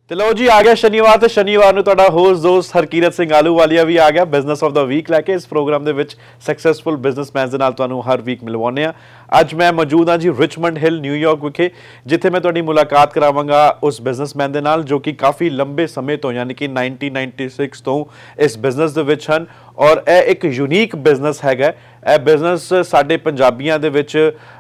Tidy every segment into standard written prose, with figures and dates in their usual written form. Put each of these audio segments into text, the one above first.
ਤੇ ਲਓ ਜੀ ਆ ਗਿਆ ਸ਼ਨੀਵਾਰ ਤੇ ਸ਼ਨੀਵਾਰ ਨੂੰ ਤੁਹਾਡਾ ਹੋਸਟ ਦੋਸਤ ਹਰਕੀਰਤ ਸਿੰਘ ਆਲੂਵਾਲੀਆ ਵੀ ਆ ਗਿਆ ਬਿਜ਼ਨਸ ਆਫ ਦਾ ਵੀਕ ਲੈ ਕੇ। ਇਸ ਪ੍ਰੋਗਰਾਮ ਦੇ ਵਿੱਚ ਸਕਸੈਸਫੁਲ ਬਿਜ਼ਨਸਮੈਨ ਦੇ ਨਾਲ ਤੁਹਾਨੂੰ ਹਰ ਵੀਕ ਮਿਲਵਾਉਂਦੇ ਆ। ਅੱਜ ਮੈਂ ਮੌਜੂਦ ਹਾਂ ਜੀ ਰਿਚਮੰਡ ਹਿੱਲ ਨਿਊਯਾਰਕ ਵਿਖੇ, ਜਿੱਥੇ ਮੈਂ ਤੁਹਾਡੀ ਮੁਲਾਕਾਤ ਕਰਾਵਾਂਗਾ ਉਸ ਬਿਜ਼ਨਸਮੈਨ ਦੇ ਨਾਲ ਜੋ ਕਿ ਕਾਫੀ ਲੰਬੇ ਸਮੇਂ ਤੋਂ ਯਾਨੀ ਕਿ 1996 ਤੋਂ ਇਸ ਬਿਜ਼ਨਸ ਦੇ ਵਿੱਚ ਹਨ ਔਰ ਇਹ ਇੱਕ ਯੂਨੀਕ ਬਿਜ਼ਨਸ ਹੈਗਾ। ਇਹ ਬਿਜ਼ਨਸ ਸਾਡੇ ਪੰਜਾਬੀਆਂ ਦੇ ਵਿੱਚ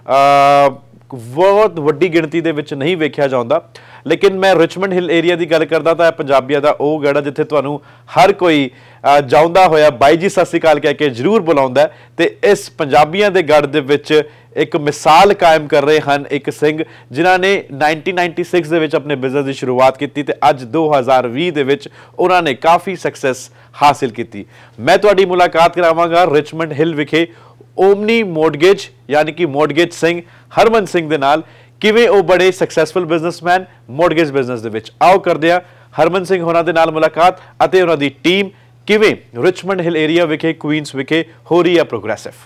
बहुत वड्डी गिणती दे विच नहीं वेख्या जाता, लेकिन मैं रिचमंड हिल एरिया की गल करदा तां पंजाबियां दा ओह गढ़ जिथे तुहानूं हर कोई जाउंदा होया बाई जी सत श्री अकाल कह के जरूर बुलाउंदा है। ते इस पंजाबियां दे गढ़ दे विच एक मिसाल कायम कर रहे हैं एक सिंह जिन्हां ने 1996 दे विच अपने बिजनेस की शुरुआत की ते अज 2020 दे विच उन्हां ने काफ़ी सक्सैस हासिल की। मैं तुहाडी मुलाकात करावांगा रिचमंड हिल विखे ओमनी मोडगेज यानी कि मोडगेज सिंह हरमन सिंह दे नाल किवें ओ बड़े सक्सैसफुल बिजनेसमैन मोडगेज बिजनेस दे विच। आओ करदे आ हरमन सिंह होना दे नाल मुलाकात अते उन्हां दी टीम किवें रिचमंड हिल एरिया विखे क्वींस विखे हो रही है progressive.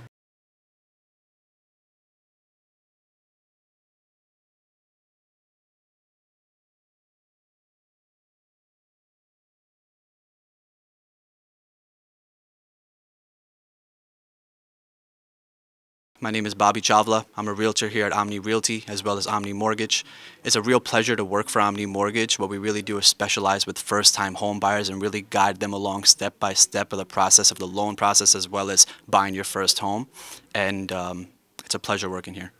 My name is Bobby Chavla. I'm a realtor here at Omni Realty as well as Omni Mortgage. It's a real pleasure to work for Omni Mortgage. What we really do is specialize with first-time home buyers and really guide them along step by step of the process of the loan process as well as buying your first home. And it's a pleasure working here.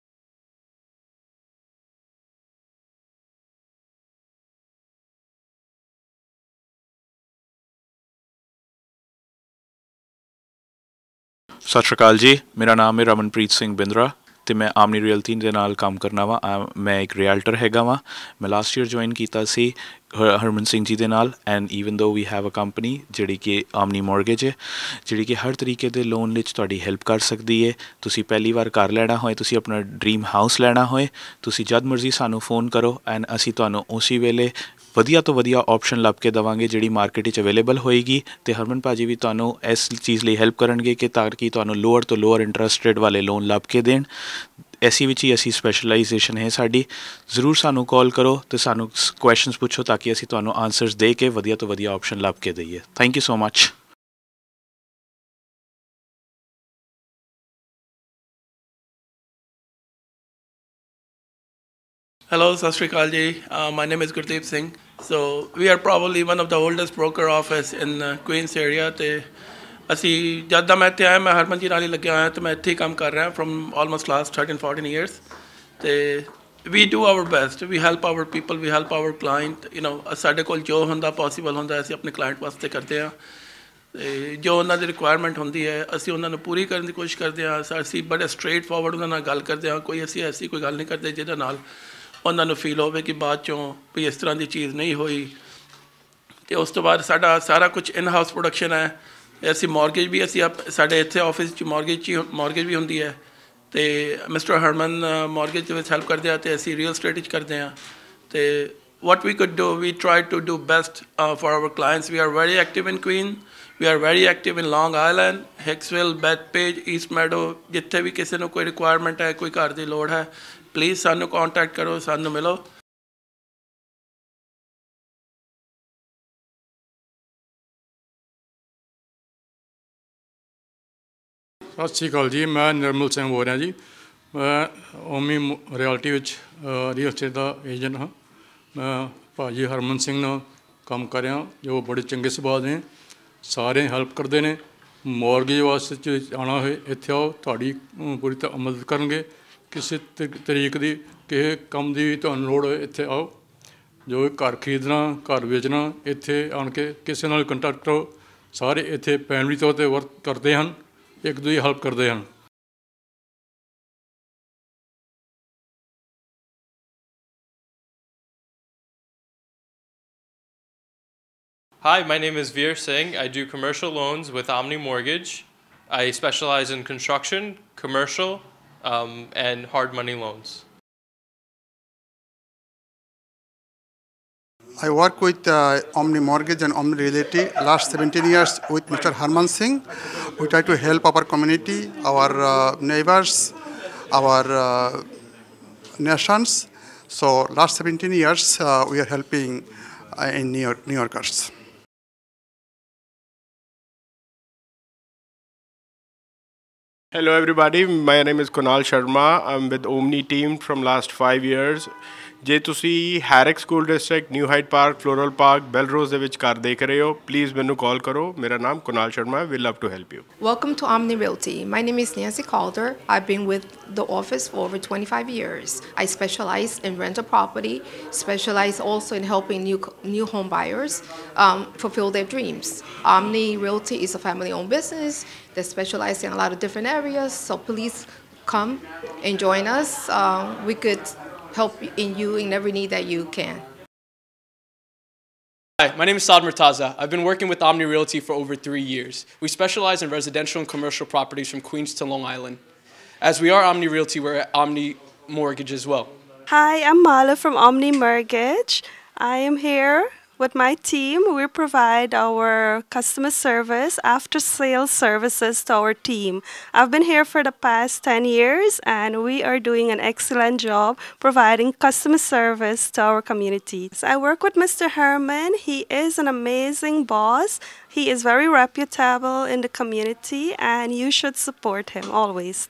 सत श्री अकाल जी, मेरा नाम है रमनप्रीत सिंह बिंद्रा तो मैं आमनी realty के नाल काम करना वा। मैं एक रियल्टर हैगा वा। मैं लास्ट ईयर ज्वाइन किया सी हरमन सिंह जी दे नाल and even though we have a company जिहड़ी कि आमनी मॉर्गेज है, जिहड़ी कि हर तरीके के लोन विच तुहाडी हेल्प कर सकती है। तुसी पहली बार घर लेना होए, तुसी अपना ड्रीम हाउस लेना होए, तुसी जद मर्जी सानू फोन करो एंड असी तुहानू उसी वेले वधिया तो वधिया ऑप्शन लभ के देवांगे जिहड़ी मार्केट विच अवेलेबल होएगी। तो हरमन भाजी भी तुहानू इस चीज़ लई हेल्प करनगे कि ताकि तुहानू लोअर तो लोअर इंटरस्ट रेट वाले लोन लभ के देण। ऐसी विच ही असी स्पैशलाइजेशन है साडी। जरूर सानू कॉल करो तो सानू क्वेश्चनस पूछो ताकि असी तुहानू आंसर्स दे के वधिया तो वधिया ऑप्शन लभ के दईए। Thank you so much. Hello, Sat Shri Akal ji. My name is Gurdeep Singh. So we are probably one of the oldest broker office in Queens area. ਤੇ ਅਸੀਂ ਜਦ ਦਾ ਮੈਂ ਇੱਥੇ ਆਇਆ ਮੈਂ ਹਰਮਨ ਜੀ ਨਾਲ ਹੀ ਲੱਗਿਆ ਹੋਇਆ ਤੇ ਮੈਂ ਇੱਥੇ ਹੀ ਕੰਮ ਕਰ ਰਿਹਾ from almost last 13-14 years. ਤੇ we do our best. We help our people. We help our client. You know, ਸਾਡੇ ਕੋਲ ਜੋ ਹੁੰਦਾ possible ਹੁੰਦਾ ਅਸੀਂ ਆਪਣੇ client ਵਾਸਤੇ ਕਰਦੇ ਹਾਂ। ਤੇ ਜੋ ਉਹਨਾਂ ਦੀ ਰਿਕੁਆਇਰਮੈਂਟ ਹੁੰਦੀ ਹੈ ਅਸੀਂ ਉਹਨਾਂ ਨੂੰ ਪੂਰੀ ਕਰਨ ਦੀ ਕੋਸ਼ਿਸ਼ ਕਰਦੇ ਹਾਂ। ਅਸੀਂ ਬੜੇ ਸਟ੍ਰੇਟ ਫਾਰਵਰਡ ਉਹਨਾਂ ਨਾਲ ਗੱਲ ਕਰਦੇ ਹਾਂ। ਕੋਈ ਅਸੀਂ ਐਸੀ ਕੋਈ ਗੱਲ ਨਹੀਂ ਕਰਦੇ ਜਿਹਦੇ ਨਾਲ ਉਹਨਾਂ ਨੂੰ ਫੀਲ ਹੋਵੇ ਕਿ ਬਾਅਦ ਚੋਂ ਵੀ ਇਸ ਤਰ੍ਹਾਂ ਦੀ ਚੀਜ਼ ਨਹੀਂ ਹੋਈ। ਅਤੇ ਉਸ ਤੋਂ ਬਾਅਦ ਸਾਡਾ ਸਾਰਾ ਕੁਝ ਇਨ ਹਾਊਸ ਪ੍ਰੋਡਕਸ਼ਨ ਹੈ। ਅਸੀਂ ਮੌਰਗੇਜ ਵੀ ਅਸੀਂ ਸਾਡੇ ਇੱਥੇ ਆਫਿਸ 'ਚ ਮੌਰਗੇਜ ਵੀ ਹੁੰਦੀ ਹੈ ਅਤੇ ਮਿਸਟਰ ਹਰਮਨ ਮੌਰਗੇਜ ਦੇ ਵਿੱਚ ਹੈਲਪ ਕਰਦੇ ਆ ਅਤੇ ਅਸੀਂ ਰੀਅਲ ਸਟੇਟ 'ਚ ਕਰਦੇ ਹਾਂ। ਅਤੇ what we could do, we try to do best for our clients. We are very active in Queens. We are very active in Long Island, Hicksville, Bethpage, East Meadow. ਜਿੱਥੇ ਵੀ ਕਿਸੇ ਨੂੰ ਕੋਈ requirement ਹੈ, ਕੋਈ ਘਰ ਦੀ ਲੋੜ ਹੈ, ਪਲੀਜ਼ ਸਾਨੂੰ ਕਾਂਟੈਕਟ ਕਰੋ, ਸਾਨੂੰ ਮਿਲੋ। ਸਤਿ ਸ਼੍ਰੀ ਅਕਾਲ ਜੀ, ਮੈਂ ਨਿਰਮਲ ਸਿੰਘ ਬੋਲ ਰਿਹਾ ਜੀ। ਮੈਂ ਓਮੀ ਰਿਆਲਟੀ ਵਿੱਚ ਰੀਅਲ ਸਟੇਟ ਦਾ ਏਜੰਟ ਹਾਂ। ਮੈਂ ਭਾਜੀ ਹਰਮਨ ਸਿੰਘ ਨਾਲ ਕੰਮ ਕਰ ਰਿਹਾ ਜੋ ਬੜੇ ਚੰਗੇ ਸੁਭਾਅ ਨੇ, ਸਾਰੇ ਹੈਲਪ ਕਰਦੇ ਨੇ। ਮੌਰਗੇਜ ਵਾਸਤੇ ਆਉਣਾ ਹੋਏ ਇੱਥੇ ਆਓ, ਤੁਹਾਡੀ ਪੂਰੀ ਤਰ੍ਹਾਂ ਮਦਦ ਕਰਨਗੇ। ਕਿਸੇ ਤਰੀਕ ਦੀ ਕਿਸੇ ਕੰਮ ਦੀ ਵੀ ਤੁਹਾਨੂੰ ਲੋੜ ਹੋਏ ਇੱਥੇ ਆਓ। ਜੋ ਘਰ ਖਰੀਦਣਾ ਘਰ ਵੇਚਣਾ ਇੱਥੇ ਆਣ ਕੇ ਕਿਸੇ ਨਾਲ ਕੰਟੈਕਟ ਕਰੋ। ਸਾਰੇ ਇੱਥੇ ਫੈਮਿਲੀ ਤੌਰ 'ਤੇ ਵਰਕ ਕਰਦੇ ਹਨ, ਇੱਕ ਦੂਜੀ ਹੈਲਪ ਕਰਦੇ ਹਨ। Hi, my name is Veer Singh. I do commercial loans with Omni Mortgage. I specialize in construction, commercial, and hard money loans. I work with Omni Mortgage and Omni Realty last 17 years with Mr. Harman Singh. We try to help our community, our neighbors, our nations. So last 17 years, we are helping in New Yorkers. Hello everybody, my name is Kunal Sharma. I'm with Omni team from last 5 years. ਜੇ ਤੁਸੀਂ Herricks school district New Hyde Park Floral Park Bellerose ਦੇ ਵਿੱਚ ਘਰ ਦੇਖ ਰਹੇ ਹੋ please ਮੈਨੂੰ ਕਾਲ ਕਰੋ ਮੇਰਾ ਨਾਮ ਕੁਨਾਲ ਸ਼ਰਮਾ ਹੈ we love to help you Welcome to Omni Realty. My name is Nancy Calder. I've been with the office for over 25 years. I specialize in rental property, specialize also in helping new home buyers fulfill their dreams. Omni Realty is a family-owned business that specializes in a lot of different areas, so please come and join us. We could help in you in every need that you can. Hi, my name is Saad Murtaza. I've been working with Omni Realty for over 3 years. We specialize in residential and commercial properties from Queens to Long Island. As we are Omni Realty, we're at Omni Mortgage as well. Hi, I'm Mala from Omni Mortgage. I am here with my team. We provide our customer service, after sales services to our team. I've been here for the past 10 years and we are doing an excellent job providing customer service to our communities. I work with Mr. Herman. He is an amazing boss. He is very reputable in the community and you should support him always.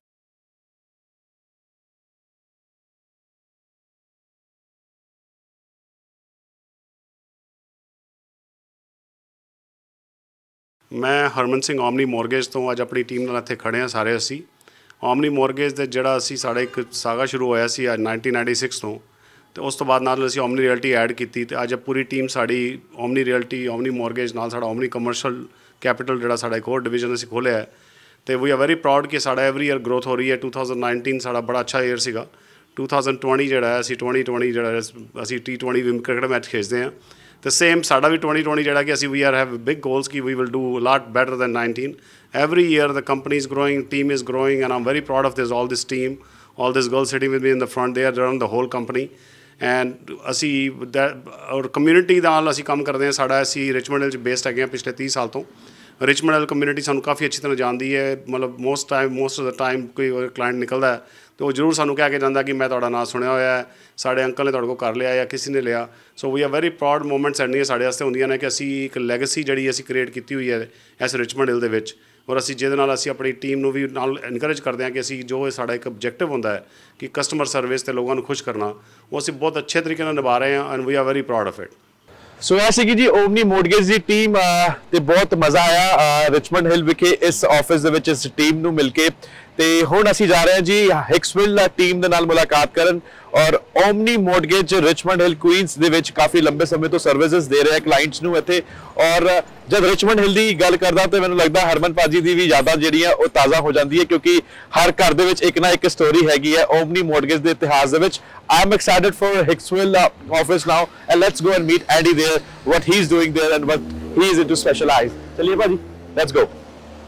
ਮੈਂ Harman Singh Omni mortgage ਤੋਂ ਅੱਜ ਆਪਣੀ team ਨਾਲ ਇੱਥੇ ਖੜ੍ਹੇ ਹਾਂ ਸਾਰੇ ਅਸੀਂ ਓਮਨੀ ਮੋਰਗੇਜ ਦੇ ਜਿਹੜਾ ਅਸੀਂ ਸਾਡਾ ਇੱਕ ਸਾਗਾ ਸ਼ੁਰੂ ਹੋਇਆ ਸੀ 1996 ਤੋਂ ਅਤੇ ਉਸ ਤੋਂ ਬਾਅਦ ਨਾਲ ਅਸੀਂ ਓਮਨੀ ਰਿਅਲਟੀ ਐਡ ਕੀਤੀ ਅਤੇ ਅੱਜ ਪੂਰੀ ਟੀਮ ਸਾਡੀ ਓਮਨੀ ਰਿਅਲਟੀ ਓਮਨੀ ਮੋਰਗੇਜ ਨਾਲ ਸਾਡਾ ਓਮਨੀ ਕਮਰਸ਼ੀਅਲ ਕੈਪੀਟਲ ਜਿਹੜਾ ਸਾਡਾ ਇੱਕ ਹੋਰ ਡਿਵੀਜ਼ਨ ਅਸੀਂ ਖੋਲ੍ਹਿਆ ਹੈ ਅਤੇ ਵੀ ਆਰ ਵੈਰੀ ਪ੍ਰਾਊਡ ਕਿ ਸਾਡਾ ਐਵਰੀ ਈਅਰ ਗਰੋਥ ਹੋ ਰਹੀ ਹੈ 2019 ਸਾਡਾ ਬੜਾ ਅੱਛਾ ਈਅਰ ਸੀਗਾ 2020 ਜਿਹੜਾ ਹੈ ਅਸੀਂ 2020 ਜਿਹੜਾ ਅਸੀਂ T20 ਵੀ ਕ੍ਰਿਕਟ ਮੈਚ ਖੇਡਦੇ ਹਾਂ ਅਤੇ ਸੇਮ ਸਾਡਾ ਵੀ 2020 ਜਿਹੜਾ ਕਿ ਅਸੀਂ we are have big goals ਕਿ we will do lot better than 19 every year the company is growing, team is growing, and I'm very proud of all this team, all these girls sitting with me in the front. They run the whole company, and ਅਸੀਂ ਔਰ community ਨਾਲ ਅਸੀਂ ਕੰਮ ਕਰਦੇ ਹਾਂ ਸਾਡਾ ਅਸੀਂ Richmond ਹਿੱਲ 'ਚ ਬੇਸਡ ਹੈਗੇ ਹਾਂ ਪਿਛਲੇ 30 ਸਾਲ ਤੋਂ ਰਿਚਮੰਡ ਹਿੱਲ ਕਮਿਊਨਿਟੀ ਸਾਨੂੰ ਕਾਫੀ ਅੱਛੀ ਤਰ੍ਹਾਂ ਜਾਣਦੀ ਹੈ ਮਤਲਬ ਮੋਸਟ ਆਫ ਦਾ ਟਾਈਮ ਕੋਈ ਕਲਾਇੰਟ ਨਿਕਲਦਾ ਹੈ ਅਤੇ ਉਹ ਜ਼ਰੂਰ ਸਾਨੂੰ ਕਹਿ ਕੇ ਜਾਂਦਾ ਕਿ ਮੈਂ ਤੁਹਾਡਾ ਨਾਂ ਸੁਣਿਆ ਹੋਇਆ ਹੈ ਸਾਡੇ ਅੰਕਲ ਨੇ ਤੁਹਾਡੇ ਕੋਲ ਕਰ ਲਿਆ ਜਾਂ ਕਿਸੇ ਨੇ ਲਿਆ so we are very proud moments ਐਂਡੀਆਂ ਸਾਡੇ ਵਾਸਤੇ ਹੁੰਦੀਆਂ ਨੇ ਕਿ ਅਸੀਂ ਇੱਕ ਲੈਗੇਸੀ ਜਿਹੜੀ ਅਸੀਂ ਕ੍ਰੀਏਟ ਕੀਤੀ ਹੋਈ ਹੈ ਇਸ ਰਿਚਮੰਡ ਹਿੱਲ ਦੇ ਵਿੱਚ ਔਰ ਅਸੀਂ ਜਿਹਦੇ ਨਾਲ ਅਸੀਂ ਆਪਣੀ ਟੀਮ ਨੂੰ ਵੀ ਨਾਲ ਇਨਕਰੇਜ ਕਰਦੇ ਹਾਂ ਕਿ ਅਸੀਂ ਜੋ ਸਾਡਾ ਇੱਕ ਆਬਜੈਕਟਿਵ ਹੁੰਦਾ ਹੈ ਕਿ ਕਸਟਮਰ ਸਰਵਿਸ ਅਤੇ ਲੋਕਾਂ ਨੂੰ ਖੁਸ਼ ਕਰਨਾ ਉਹ ਅਸੀਂ ਬਹੁਤ ਅੱਛੇ ਤਰੀਕੇ ਨਾਲ ਨਿਭਾ ਰਹੇ ਹਾਂ and we are very proud of it so ਇਹ ਸੀਗੀ ਜੀ ਓਮਨੀ ਮੋਰਗੇਜ ਦੀ ਟੀਮ ਤੇ ਬਹੁਤ ਮਜ਼ਾ ਆਇਆ ਰਿਚਮੰਡ ਹਿੱਲ ਵਿਖੇ ਇਸ ਆਫਿਸ ਦੇ ਵਿੱਚ ਇਸ ਟੀਮ ਨੂੰ ਮਿਲ ਕੇ ਤੇ ਹੁਣ ਅਸੀਂ ਜਾ ਰਹੇ ਹਾਂ ਜੀ ਹਿਕਸਵਿਲ ਟੀਮ ਦੇ ਨਾਲ ਮੁਲਾਕਾਤ ਕਰਨ ਔਰ Omni mortgage Richmond Hill Queens ਦੇ ਵਿੱਚ ਕਾਫੀ ਲੰਬੇ ਸਮੇਂ ਤੋਂ ਸਰਵਿਸਿਜ਼ ਦੇ ਰਿਹਾ ਕਲਾਇੰਟਸ ਨੂੰ ਇੱਥੇ ਔਰ ਜਦ ਰਿਚਮੰਡ ਹਿੱਲ ਦੀ ਗੱਲ ਕਰਦਾ ਤੇ ਮੈਨੂੰ ਲੱਗਦਾ ਹਰਮਨ ਭਾਜੀ ਦੀ ਵੀ ਯਾਦਾਂ ਜਿਹੜੀਆਂ ਉਹ ਤਾਜ਼ਾ ਹੋ ਜਾਂਦੀ ਹੈ ਕਿਉਂਕਿ ਹਰ ਘਰ ਦੇ ਵਿੱਚ ਇੱਕ ਨਾ ਇੱਕ ਸਟੋਰੀ ਹੈਗੀ ਹੈ ਓਮਨੀ ਮੋਰਗੇਜ ਦੇ ਇਤਿਹਾਸ ਦੇ ਵਿੱਚ I am excited for Hicksville office now and let's go and meet Andy there what he's doing there and what he is into specialize चलिए भाजी let's go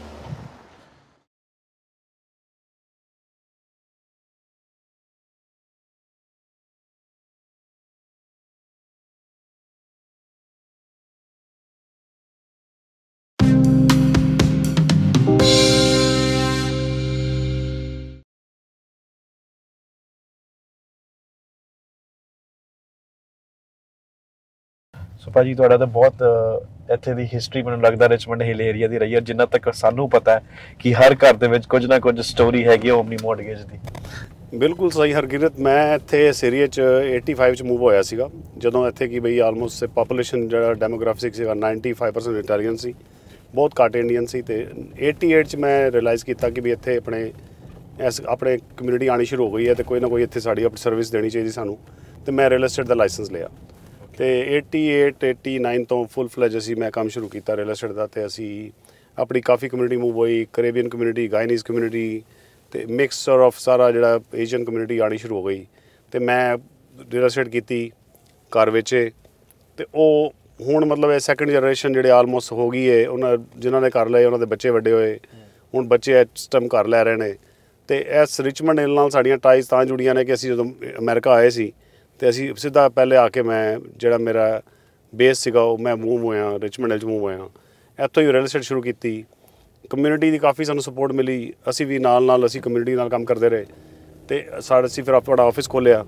ਸੋ ਭਾਜੀ ਤੁਹਾਡਾ ਤਾਂ ਬਹੁਤ ਇੱਥੇ ਦੀ ਹਿਸਟਰੀ ਮੈਨੂੰ ਲੱਗਦਾ ਰਿਚਮੰਡ ਹਿੱਲ ਏਰੀਆ ਦੀ ਰਹੀ ਹੈ ਜਿੰਨਾ ਤੱਕ ਸਾਨੂੰ ਪਤਾ ਹੈ ਕਿ ਹਰ ਘਰ ਦੇ ਵਿੱਚ ਕੁਝ ਨਾ ਕੁਝ ਸਟੋਰੀ ਹੈਗੀ ਓਮਨੀ ਮੋਰਗੇਜ ਦੀ ਬਿਲਕੁਲ ਸਹੀ ਹਰਕਿਰਤ ਮੈਂ ਇੱਥੇ ਇਸ ਏਰੀਏ 'ਚ 85 'ਚ ਮੂਵ ਹੋਇਆ ਸੀਗਾ ਜਦੋਂ ਇੱਥੇ ਕਿ ਬਈ ਆਲਮੋਸਟ ਪਾਪੂਲੇਸ਼ਨ ਜਿਹੜਾ ਡੈਮੋਗ੍ਰਾਫਿਕ ਸੀਗਾ 95% ਇਟਾਲੀਅਨ ਸੀ ਬਹੁਤ ਘੱਟ ਇੰਡੀਅਨ ਸੀ ਅਤੇ 88 'ਚ ਮੈਂ ਰਿਅਲਾਈਜ਼ ਕੀਤਾ ਕਿ ਵੀ ਇੱਥੇ ਆਪਣੇ ਕਮਿਊਨਿਟੀ ਆਉਣੀ ਸ਼ੁਰੂ ਹੋ ਗਈ ਹੈ ਅਤੇ ਕੋਈ ਨਾ ਕੋਈ ਇੱਥੇ ਸਾਡੀ ਆਪਣੀ ਸਰਵਿਸ ਦੇਣੀ ਚਾਹੀਦੀ ਸਾਨੂੰ ਅਤੇ ਮੈਂ ਰੀਅਲ ਐਸਟੇਟ ਦਾ ਲਾਇਸੈਂਸ ਲਿਆ ਅਤੇ 89 ਤੋਂ ਫੁੱਲ ਫਲੈਜ ਅਸੀਂ ਮੈਂ ਕੰਮ ਸ਼ੁਰੂ ਕੀਤਾ ਰੀਅਲ ਐਸਟੇਟ ਦਾ ਅਤੇ ਅਸੀਂ ਆਪਣੀ ਕਾਫੀ ਕਮਿਊਨਿਟੀ ਮੂਵ ਹੋਈ ਕਰੇਬੀਅਨ ਕਮਿਊਨਿਟੀ ਗਾਇਨੀਜ਼ ਕਮਿਊਨਿਟੀ ਅਤੇ ਮਿਕਸਚਰ ਆਫ ਸਾਰਾ ਜਿਹੜਾ ਏਸ਼ੀਅਨ ਕਮਿਊਨਿਟੀ ਆਉਣੀ ਸ਼ੁਰੂ ਹੋ ਗਈ ਅਤੇ ਮੈਂ ਰੀਅਲ ਐਸਟੇਟ ਕੀਤੀ ਘਰ ਵੇਚੇ ਅਤੇ ਉਹ ਹੁਣ ਮਤਲਬ ਇਹ ਸੈਕਿੰਡ ਜਨਰੇਸ਼ਨ ਜਿਹੜੇ ਆਲਮੋਸਟ ਹੋ ਗਈ ਹੈ ਉਹਨਾਂ ਜਿਨ੍ਹਾਂ ਨੇ ਘਰ ਲਏ ਉਹਨਾਂ ਦੇ ਬੱਚੇ ਵੱਡੇ ਹੋਏ ਹੁਣ ਬੱਚੇ ਇਸ ਟਾਈਮ ਘਰ ਲੈ ਰਹੇ ਨੇ ਅਤੇ ਇਸ ਰਿਚਮੰਡ ਹਿੱਲ ਨਾਲ ਸਾਡੀਆਂ ਟਾਈਜ਼ ਤਾਂ ਜੁੜੀਆਂ ਨੇ ਕਿ ਅਸੀਂ ਜਦੋਂ ਅਮਰੀਕਾ ਆਏ ਸੀ ਅਤੇ ਅਸੀਂ ਸਿੱਧਾ ਪਹਿਲੇ ਆ ਕੇ ਮੈਂ ਜਿਹੜਾ ਮੇਰਾ ਬੇਸ ਸੀਗਾ ਉਹ ਮੈਂ ਮੂਵ ਹੋਇਆ ਰਿਚਮੰਡ ਹਿੱਲ 'ਚ ਮੂਵ ਹੋਇਆ ਇੱਥੋਂ ਹੀ ਰੀਅਲ ਐਸਟੇਟ ਸ਼ੁਰੂ ਕੀਤੀ ਕਮਿਊਨਿਟੀ ਦੀ ਕਾਫੀ ਸਾਨੂੰ ਸਪੋਰਟ ਮਿਲੀ ਅਸੀਂ ਵੀ ਨਾਲ ਅਸੀਂ ਕਮਿਊਨਿਟੀ ਨਾਲ ਕੰਮ ਕਰਦੇ ਰਹੇ ਅਤੇ ਅਸੀਂ ਫਿਰ ਆਪਣਾ ਆਫਿਸ ਖੋਲ੍ਹਿਆ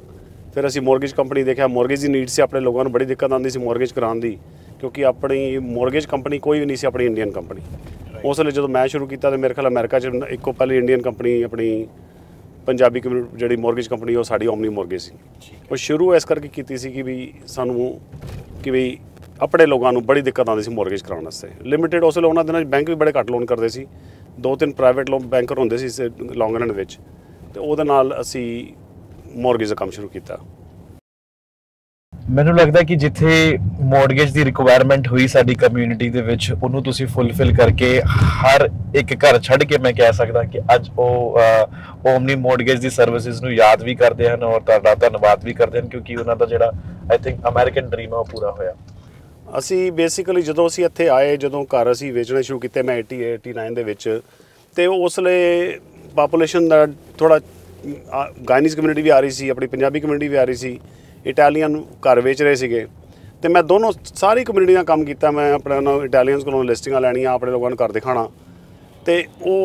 फिर असी मॉर्गेज कंपनी देखा, मॉर्गेज की नीड से अपने लोगों को बड़ी दिक्कत आती सी मॉर्गेज कराने की, क्योंकि अपनी मॉर्गेज कंपनी कोई भी नहीं सी अपनी इंडियन कंपनी। उस वे जो मैं शुरू किया तो मेरे ख्याल अमेरिका एको पहले इंडियन कंपनी अपनी पंजाबी जी मॉर्गेज कंपनी वो साड़ी ओमनी मॉर्गेज सी। वो शुरू इस करके की सी कि भी सानू कि भी अपने लोगों को बड़ी दिक्कत आती सी मॉर्गेज कराने वास्ते। लिमिटेड उस वे उन्होंने दिनों बैंक भी बड़े घट लोन करते सी, 2-3 प्राइवेट लोन बैंकर होंगे सी लॉन्ग रन विच, ते उहदे नाल असी मॉर्गेज का काम शुरू किया। ਮੈਨੂੰ ਲੱਗਦਾ ਕਿ ਜਿੱਥੇ ਮੌਰਗੇਜ ਦੀ ਰਿਕੁਆਇਰਮੈਂਟ ਹੋਈ ਸਾਡੀ ਕਮਿਊਨਿਟੀ ਦੇ ਵਿੱਚ, ਉਹਨੂੰ ਤੁਸੀਂ ਫੁੱਲਫਿਲ ਕਰਕੇ ਹਰ ਇੱਕ ਘਰ ਛੱਡ ਕੇ ਮੈਂ ਕਹਿ ਸਕਦਾ ਕਿ ਅੱਜ ਉਹ ਓਮਨੀ ਮੌਰਗੇਜ ਦੀ ਸਰਵਿਸਿਜ਼ ਨੂੰ ਯਾਦ ਵੀ ਕਰਦੇ ਹਨ ਔਰ ਤੁਹਾਡਾ ਧੰਨਵਾਦ ਵੀ ਕਰਦੇ ਹਨ, ਕਿਉਂਕਿ ਉਹਨਾਂ ਦਾ ਜਿਹੜਾ ਆਈ ਥਿੰਕ ਅਮਰੀਕਨ ਡ੍ਰੀਮ ਆ ਉਹ ਪੂਰਾ ਹੋਇਆ। ਅਸੀਂ ਬੇਸਿਕਲੀ ਜਦੋਂ ਅਸੀਂ ਇੱਥੇ ਆਏ, ਜਦੋਂ ਘਰ ਅਸੀਂ ਵੇਚਣੇ ਸ਼ੁਰੂ ਕੀਤੇ ਮੈਂ 89 ਦੇ ਵਿੱਚ, ਤੇ ਉਸ ਵੇਲੇ ਪਾਪੂਲੇਸ਼ਨ ਦਾ ਥੋੜਾ ਗਾਇਨੀਜ਼ ਕਮਿਊਨਿਟੀ ਵੀ ਆ ਰਹੀ ਸੀ, ਆਪਣੀ ਪੰਜਾਬੀ ਕਮਿਊਨਿਟੀ ਵੀ ਆ ਰਹੀ ਸੀ, ਇਟਾਲੀਅਨ ਘਰ ਵੇਚ ਰਹੇ ਸੀਗੇ, ਤੇ ਮੈਂ ਦੋਨੋਂ ਸਾਰੀ ਕਮਿਊਨਿਟੀ ਦਾ ਕੰਮ ਕੀਤਾ। ਮੈਂ ਆਪਣੇ ਇਟਾਲੀਅਨਸ ਕੋਲੋਂ ਲਿਸਟਿੰਗਾਂ ਲੈਣੀਆਂ, ਆਪਣੇ ਲੋਕਾਂ ਨੂੰ ਘਰ ਦਿਖਾਉਣਾ, ਤੇ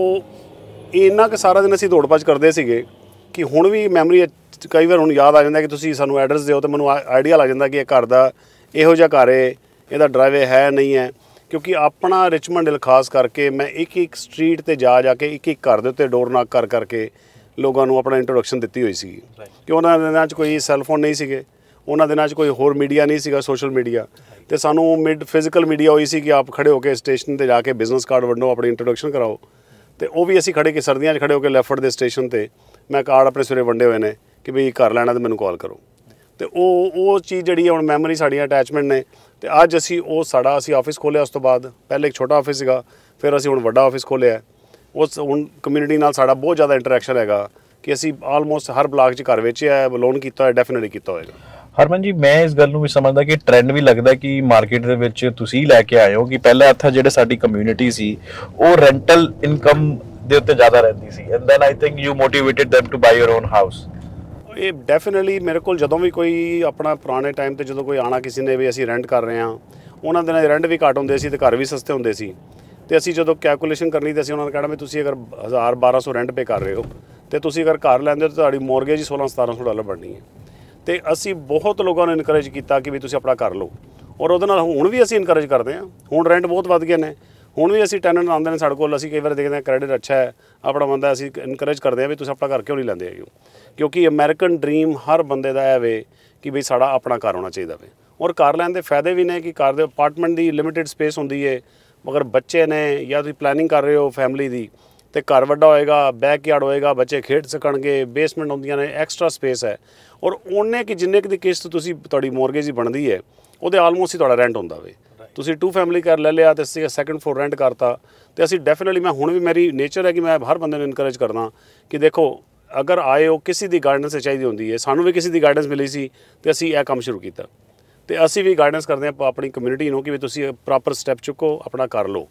ਉਹ ਇੰਨਾ ਕੁ ਸਾਰਾ ਦਿਨ ਅਸੀਂ ਦੌੜ ਭੱਜ ਕਰਦੇ ਸੀਗੇ ਕਿ ਹੁਣ ਵੀ ਮੈਮਰੀ ਕਈ ਵਾਰ ਹੁਣ ਯਾਦ ਆ ਜਾਂਦਾ ਕਿ ਤੁਸੀਂ ਸਾਨੂੰ ਐਡਰੈਸ ਦਿਓ, ਤਾਂ ਮੈਨੂੰ ਆਈਡੀਆ ਲੱਗ ਜਾਂਦਾ ਕਿ ਇਹ ਘਰ ਦਾ ਇਹੋ ਜਿਹਾ ਘਰ ਹੈ, ਇਹਦਾ ਡਰਾਈਵੇ ਹੈ ਨਹੀਂ ਹੈ। ਕਿਉਂਕਿ ਆਪਣਾ ਰਿਚਮੰਡ ਹਿੱਲ ਖਾਸ ਕਰਕੇ ਮੈਂ ਇੱਕ ਸਟਰੀਟ 'ਤੇ ਜਾ ਕੇ ਇੱਕ ਘਰ ਦੇ ਉੱਤੇ ਡੋਰ ਨਾਕ ਕਰਕੇ ਲੋਕਾਂ ਨੂੰ ਆਪਣਾ ਇੰਟਰੋਡਕਸ਼ਨ ਦਿੱਤੀ ਹੋਈ ਸੀ, ਕਿ ਉਹਨਾਂ ਦਿਨਾਂ 'ਚ ਕੋਈ ਸੈੱਲਫੋਨ ਨਹੀਂ ਸੀਗੇ, ਉਹਨਾਂ ਦਿਨਾਂ 'ਚ ਕੋਈ ਹੋਰ ਮੀਡੀਆ ਨਹੀਂ ਸੀਗਾ, ਸੋਸ਼ਲ ਮੀਡੀਆ, ਤੇ ਸਾਨੂੰ ਫਿਜ਼ੀਕਲ ਮੀਡੀਆ ਹੋਈ ਸੀ ਕਿ ਆਪ ਖੜੇ ਹੋ ਕੇ ਸਟੇਸ਼ਨ 'ਤੇ ਜਾ ਕੇ ਬਿਜ਼ਨਸ ਕਾਰਡ ਵੰਡੋ, ਆਪਣੀ ਇੰਟਰੋਡਕਸ਼ਨ ਕਰਾਓ। ਤੇ ਉਹ ਵੀ ਅਸੀਂ ਖੜੇ ਕਿ ਸਰਦੀਆਂ 'ਚ ਖੜੇ ਹੋ ਕੇ ਲੈਫਟ ਦੇ ਸਟੇਸ਼ਨ 'ਤੇ ਮੈਂ ਕਾਰਡ ਆਪਣੇ ਸਵੇਰੇ ਵੰਡੇ ਹੋਏ ਨੇ ਕਿ ਵੀ ਘਰ ਲੈਣਾ ਤਾਂ ਮੈਨੂੰ ਕਾਲ ਕਰੋ। ਤੇ ਉਹ ਚੀਜ਼ ਜਿਹੜੀ ਹੁਣ ਮੈਮਰੀ ਸਾਡੀਆਂ ਅਟੈਚਮੈਂਟ ਨੇ। ਤੇ ਅੱਜ ਅਸੀਂ ਅਸੀਂ ਆਫਿਸ ਖੋਲ੍ਹਿਆ, ਉਸ ਤੋਂ ਬਾਅਦ ਪਹਿਲੇ ਇੱਕ ਛੋਟਾ ਆਫਿਸ ਸੀਗਾ, ਫਿਰ ਅਸੀਂ ਹੁਣ ਵੱਡਾ ਆਫਿਸ ਖੋਲ੍ਹਿਆ। ਉਸ ਹੁਣ ਕਮਿਊਨਿਟੀ ਨਾਲ ਸਾਡਾ ਬਹੁਤ ਜ਼ਿਆਦਾ ਇੰਟਰੈਕਸ਼ਨ ਹੈਗਾ ਕਿ ਅਸੀਂ ਆਲਮੋਸਟ ਹਰ ਬਲਾਕ 'ਚ ਘਰ ਵੇਚਿਆ ਹੈ, ਲੋਨ ਕੀਤਾ ਹੋਇਆ, ਡੈਫੀਨਿਟਲੀ ਕੀਤਾ ਹੋਏਗਾ। ਹਰਮਨ ਜੀ, ਮੈਂ ਇਸ ਗੱਲ ਨੂੰ ਵੀ ਸਮਝਦਾ ਕਿ ਟ੍ਰੈਂਡ ਵੀ ਲੱਗਦਾ ਕਿ ਮਾਰਕੀਟ ਦੇ ਵਿੱਚ ਤੁਸੀਂ ਲੈ ਕੇ ਆਏ ਹੋ ਕਿ ਪਹਿਲਾਂ ਇੱਥੇ ਜਿਹੜੇ ਸਾਡੀ ਕਮਿਊਨਿਟੀ ਸੀ ਉਹ ਰੈਂਟਲ ਇਨਕਮ ਦੇ ਉੱਤੇ ਜ਼ਿਆਦਾ ਰਹਿੰਦੀ ਸੀ, and then I think you motivated them to buy your own house. ਇਹ ਡੈਫੀਨਿਟਲੀ ਮੇਰੇ ਕੋਲ ਜਦੋਂ ਵੀ ਕੋਈ ਆਪਣਾ ਪੁਰਾਣੇ ਟਾਈਮ 'ਤੇ ਜਦੋਂ ਕੋਈ ਆਉਣਾ ਕਿਸੇ ਨੇ ਵੀ ਅਸੀਂ ਰੈਂਟ ਕਰ ਰਹੇ ਹਾਂ, ਉਹਨਾਂ ਦਿਨਾਂ ਦੇ ਰੈਂਟ ਵੀ ਘੱਟ ਹੁੰਦੇ ਸੀ ਤੇ ਘਰ ਵੀ ਸਸਤੇ ਹੁੰਦੇ ਸੀ। ਤੇ ਅਸੀਂ ਜਦੋਂ ਕੈਲਕੂਲੇਸ਼ਨ ਕਰਨੀ ਤੇ ਅਸੀਂ ਉਹਨਾਂ ਨੂੰ ਕਹਿਣਾ ਵੀ ਤੁਸੀਂ ਅਗਰ 1000-1200 ਰੈਂਟ ਪੇ ਕਰ ਰਹੇ ਹੋ ਤੇ ਤੁਸੀਂ ਅਗਰ ਘਰ ਲੈਂਦੇ ਹੋ ਤਾਂ ਤੁਹਾਡੀ ਮੌਰਗੇਜ ਹੀ $1600-1700 ਬਣਨੀ ਹੈ। ਤੇ ਅਸੀਂ ਬਹੁਤ ਲੋਕਾਂ ਨੂੰ ਇਨਕਰੇਜ ਕੀਤਾ ਕਿ ਵੀ ਤੁਸੀਂ ਆਪਣਾ ਕਰ ਲਓ, ਔਰ ਉਹਦੇ ਨਾਲ ਹੁਣ ਵੀ ਅਸੀਂ ਇਨਕਰੇਜ ਕਰਦੇ ਹਾਂ। ਹੁਣ ਰੈਂਟ ਬਹੁਤ ਵੱਧ ਗਏ ਨੇ, ਹੁਣ ਵੀ ਅਸੀਂ ਟੈਨੈਂਟ ਆਉਂਦੇ ਨੇ ਸਾਡੇ ਕੋਲ, ਅਸੀਂ ਕਈ ਵਾਰ ਦੇਖਦੇ ਹਾਂ ਕ੍ਰੈਡਿਟ ਅੱਛਾ ਹੈ ਆਪਣਾ ਬੰਦਾ, ਅਸੀਂ ਇਨਕਰੇਜ ਕਰਦੇ ਹਾਂ ਵੀ ਤੁਸੀਂ ਆਪਣਾ ਘਰ ਕਿਉਂ ਨਹੀਂ ਲੈਂਦੇ ਹੈਗੇ, ਕਿਉਂਕਿ ਅਮਰੀਕਨ ਡ੍ਰੀਮ ਹਰ ਬੰਦੇ ਦਾ ਹੈ ਵੇ ਕਿ ਵੀ ਸਾਡਾ ਆਪਣਾ ਘਰ ਹੋਣਾ ਚਾਹੀਦਾ ਵੇ। ਔਰ ਘਰ ਲੈਣ ਦੇ ਫਾਇਦੇ ਵੀ ਨੇ ਕਿ ਘਰ ਦੇ ਅਪਾਰਟਮੈਂਟ ਦੀ ਲਿਮਿਟਿਡ ਸਪੇਸ ਹੁੰਦੀ ਹੈ, ਮਗਰ ਬੱਚੇ ਨੇ ਜਾਂ ਤੁਸੀਂ ਪਲੈਨਿੰਗ ਕਰ ਰਹੇ ਹੋ ਫੈਮਿਲੀ ਦੀ, ਤੇ ਘਰ ਵੱਡਾ ਹੋਏਗਾ, ਬੈਕਯਾਰਡ ਹੋਏਗਾ, ਬੱਚੇ ਖੇਡ ਸਕਣਗੇ, ਬੇਸਮੈਂਟ ਹੁੰਦੀਆਂ ਨੇ, ਐਕਸਟਰਾ ਸਪੇਸ ਹੈ। ਔਰ ਉਹਨੇ ਕਿ ਜਿੰਨੇ ਕਿ ਦੀ ਕਿਸ਼ਤ ਤੁਸੀਂ ਤੁਹਾਡੀ ਮੌਰਗੇਜ ਹੀ ਬਣਦੀ ਹੈ ਉਹਦੇ ਆਲਮੋਸਟ ਹੀ ਤੁਹਾਡਾ ਰੈਂਟ ਹੁੰਦਾ ਵੇ। ਤੁਸੀਂ 2 ਫੈਮਿਲੀ ਘਰ ਲੈ ਲਿਆ ਤੇ ਅਸੀਂ ਸੈਕੰਡ ਫਲੋਰ ਰੈਂਟ ਕਰਤਾ, ਤੇ ਅਸੀਂ ਡੈਫੀਨਿਟਲੀ ਮੈਂ ਹੁਣ ਵੀ ਮੇਰੀ ਨੇਚਰ ਹੈ ਕਿ ਮੈਂ ਹਰ ਬੰਦੇ ਨੂੰ ਇਨਕਰੇਜ ਕਰਦਾ ਕਿ ਦੇਖੋ ਅਗਰ ਆਏ ਹੋ ਕਿਸੇ ਦੀ ਗਾਈਡੈਂਸ ਚਾਹੀਦੀ ਹੁੰਦੀ ਹੈ, ਸਾਨੂੰ ਵੀ ਕਿਸੇ ਦੀ ਗਾਈਡੈਂਸ ਮਿਲੀ ਸੀ ਤੇ ਅਸੀਂ ਇਹ ਕੰਮ ਸ਼ੁਰੂ ਕੀਤਾ, ਤੇ ਅਸੀਂ ਵੀ ਗਾਈਡੈਂਸ ਕਰਦੇ ਹਾਂ ਆਪਣੀ ਕਮਿਊਨਿਟੀ ਨੂੰ ਕਿ ਵੀ ਤੁਸੀਂ ਪ੍ਰੋਪਰ ਸਟੈਪ ਚੁੱਕੋ, ਆਪਣਾ ਕਰ ਲਓ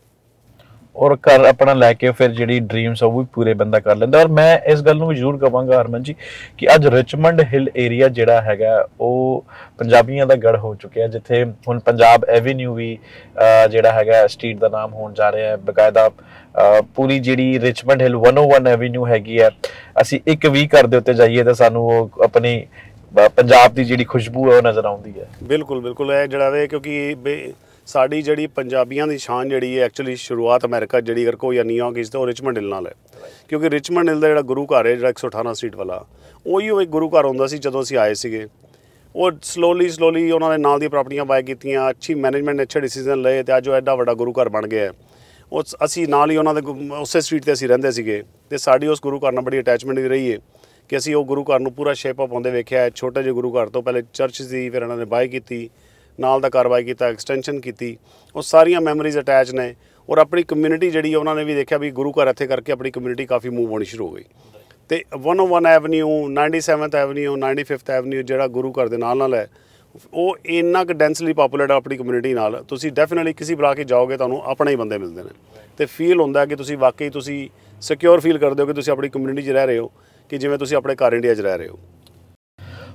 ਔਰ ਘਰ ਆਪਣਾ ਲੈ ਕੇ ਫਿਰ ਜਿਹੜੀ ਡ੍ਰੀਮਸ ਉਹ ਵੀ ਪੂਰੇ ਬੰਦਾ ਕਰ ਲੈਂਦਾ। ਔਰ ਮੈਂ ਇਸ ਗੱਲ ਨੂੰ ਵੀ ਜ਼ਰੂਰ ਕਹਾਂਗਾ ਹਰਮਨ ਜੀ ਕਿ ਅੱਜ ਰਿਚਮੰਡ ਹਿੱਲ ਏਰੀਆ ਜਿਹੜਾ ਹੈਗਾ ਉਹ ਪੰਜਾਬੀਆਂ ਦਾ ਗੜ ਹੋ ਚੁੱਕਿਆ, ਜਿੱਥੇ ਹੁਣ ਪੰਜਾਬ ਐਵੀਨਿਊ ਵੀ ਜਿਹੜਾ ਹੈਗਾ ਸਟਰੀਟ ਦਾ ਨਾਮ ਹੋਣ ਜਾ ਰਿਹਾ ਹੈ। ਬਕਾਇਦਾ ਪੂਰੀ ਜਿਹੜੀ ਰਿਚਮੰਡ ਹਿੱਲ 101 ਐਵੀਨਿਊ ਹੈਗੀ ਹੈ, ਅਸੀਂ ਇੱਕ ਵੀ ਘਰ ਦੇ ਉੱਤੇ ਜਾਈਏ ਤਾਂ ਸਾਨੂੰ ਉਹ ਆਪਣੀ ਪੰਜਾਬ ਦੀ ਜਿਹੜੀ ਖੁਸ਼ਬੂ ਹੈ ਉਹ ਨਜ਼ਰ ਆਉਂਦੀ ਹੈ। ਬਿਲਕੁਲ ਬਿਲਕੁਲ, ਇਹ ਜਿਹੜਾ ਵੇ ਕਿਉਂਕਿ ਸਾਡੀ ਜਿਹੜੀ ਪੰਜਾਬੀਆਂ ਦੀ ਸ਼ਾਨ ਜਿਹੜੀ ਹੈ ਐਕਚੁਅਲੀ ਸ਼ੁਰੂਆਤ ਅਮਰੀਕਾ ਜਿਹੜੀ ਅਗਰ ਕੋਈ ਨਿਊਯਾਰਕ ਇਸ ਤੋਂ ਉਹ ਰਿਚਮੰਡ ਹਿੱਲ ਨਾਲ ਹੈ, ਕਿਉਂਕਿ ਰਿਚਮੰਡ ਹਿੱਲ ਦਾ ਜਿਹੜਾ ਗੁਰੂ ਘਰ ਹੈ ਜਿਹੜਾ 118 ਸਟਰੀਟ ਵਾਲਾ, ਉਹੀ ਉਹ ਇੱਕ ਗੁਰੂ ਘਰ ਹੁੰਦਾ ਸੀ ਜਦੋਂ ਅਸੀਂ ਆਏ ਸੀਗੇ। ਉਹ ਸਲੋਲੀ ਉਹਨਾਂ ਨੇ ਨਾਲ ਦੀਆਂ ਪ੍ਰਾਪਰਟੀਆਂ ਬਾਏ ਕੀਤੀਆਂ, ਅੱਛੀ ਮੈਨੇਜਮੈਂਟ ਨੇ ਅੱਛੇ ਡਿਸੀਜ਼ਨ ਲਏ, ਤੇ ਅੱਜ ਉਹ ਐਡਾ ਵੱਡਾ ਗੁਰੂ ਘਰ ਬਣ ਗਿਆ। ਉਹ ਅਸੀਂ ਨਾਲ ਹੀ ਉਹਨਾਂ ਦੇ ਉਸੇ ਸਟਰੀਟ 'ਤੇ ਅਸੀਂ ਰਹਿੰਦੇ ਸੀਗੇ, ਤੇ ਸਾਡੀ ਉਸ ਗੁਰੂ ਘਰ ਨਾਲ ਬੜੀ ਅਟੈਚਮੈਂਟ ਵੀ ਰਹੀ ਹੈ ਕਿ ਅਸੀਂ ਉਹ ਗੁਰੂ ਘਰ ਨੂੰ ਪੂਰਾ ਸ਼ੇਪ ਅਪ ਆਉਂਦੇ ਵੇਖਿਆ। ਛੋਟੇ ਜਿਹੇ ਗੁਰੂ ਘਰ ਤੋਂ ਪਹਿਲੇ ਚਰਚ ਸੀ, ਫਿਰ ਇਹਨਾਂ ਨੇ ਬਾਏ ਕੀਤੀ, ਨਾਲ ਦਾ ਕਾਰਵਾਈ ਕੀਤਾ, ਐਕਸਟੈਂਸ਼ਨ ਕੀਤੀ, ਉਹ ਸਾਰੀਆਂ ਮੈਮਰੀਜ਼ ਅਟੈਚ ਨੇ। ਔਰ ਆਪਣੀ ਕਮਿਊਨਿਟੀ ਜਿਹੜੀ ਉਹਨਾਂ ਨੇ ਵੀ ਦੇਖਿਆ ਵੀ ਗੁਰੂ ਘਰ ਇੱਥੇ ਕਰਕੇ ਆਪਣੀ ਕਮਿਊਨਿਟੀ ਕਾਫੀ ਮੂਵ ਹੋਣੀ ਸ਼ੁਰੂ ਹੋ ਗਈ। ਤੇ 101 avenue, 97th avenue, 95th avenue ਜਿਹੜਾ ਗੁਰੂ ਘਰ ਦੇ ਨਾਲ ਹੈ, ਉਹ ਇੰਨਾ ਕੁ ਡੈਂਸਲੀ ਪਾਪੂਲੇਟ ਆਪਣੀ ਕਮਿਊਨਿਟੀ ਨਾਲ। ਤੁਸੀਂ ਡੈਫੀਨਿਟਲੀ ਕਿਸੇ ਬੁਲਾ ਕੇ ਜਾਓਗੇ ਤੁਹਾਨੂੰ ਆਪਣੇ ਹੀ ਬੰਦੇ ਮਿਲਦੇ ਨੇ, ਤੇ ਫੀਲ ਹੁੰਦਾ ਕਿ ਤੁਸੀਂ ਵਾਕਈ ਤੁਸੀਂ ਸਿਕਿਉਰ ਫੀਲ ਕਰਦੇ ਹੋ ਕਿ ਤੁਸੀਂ ਆਪਣੀ ਕਮਿਊਨਿਟੀ 'ਚ ਰਹਿ ਰਹੇ ਹੋ, ਕਿ ਜਿਵੇਂ ਤੁਸੀਂ ਆਪਣੇ ਘਰ ਇੰਡੀਆ 'ਚ ਰਹਿ ਰਹੇ ਹੋ।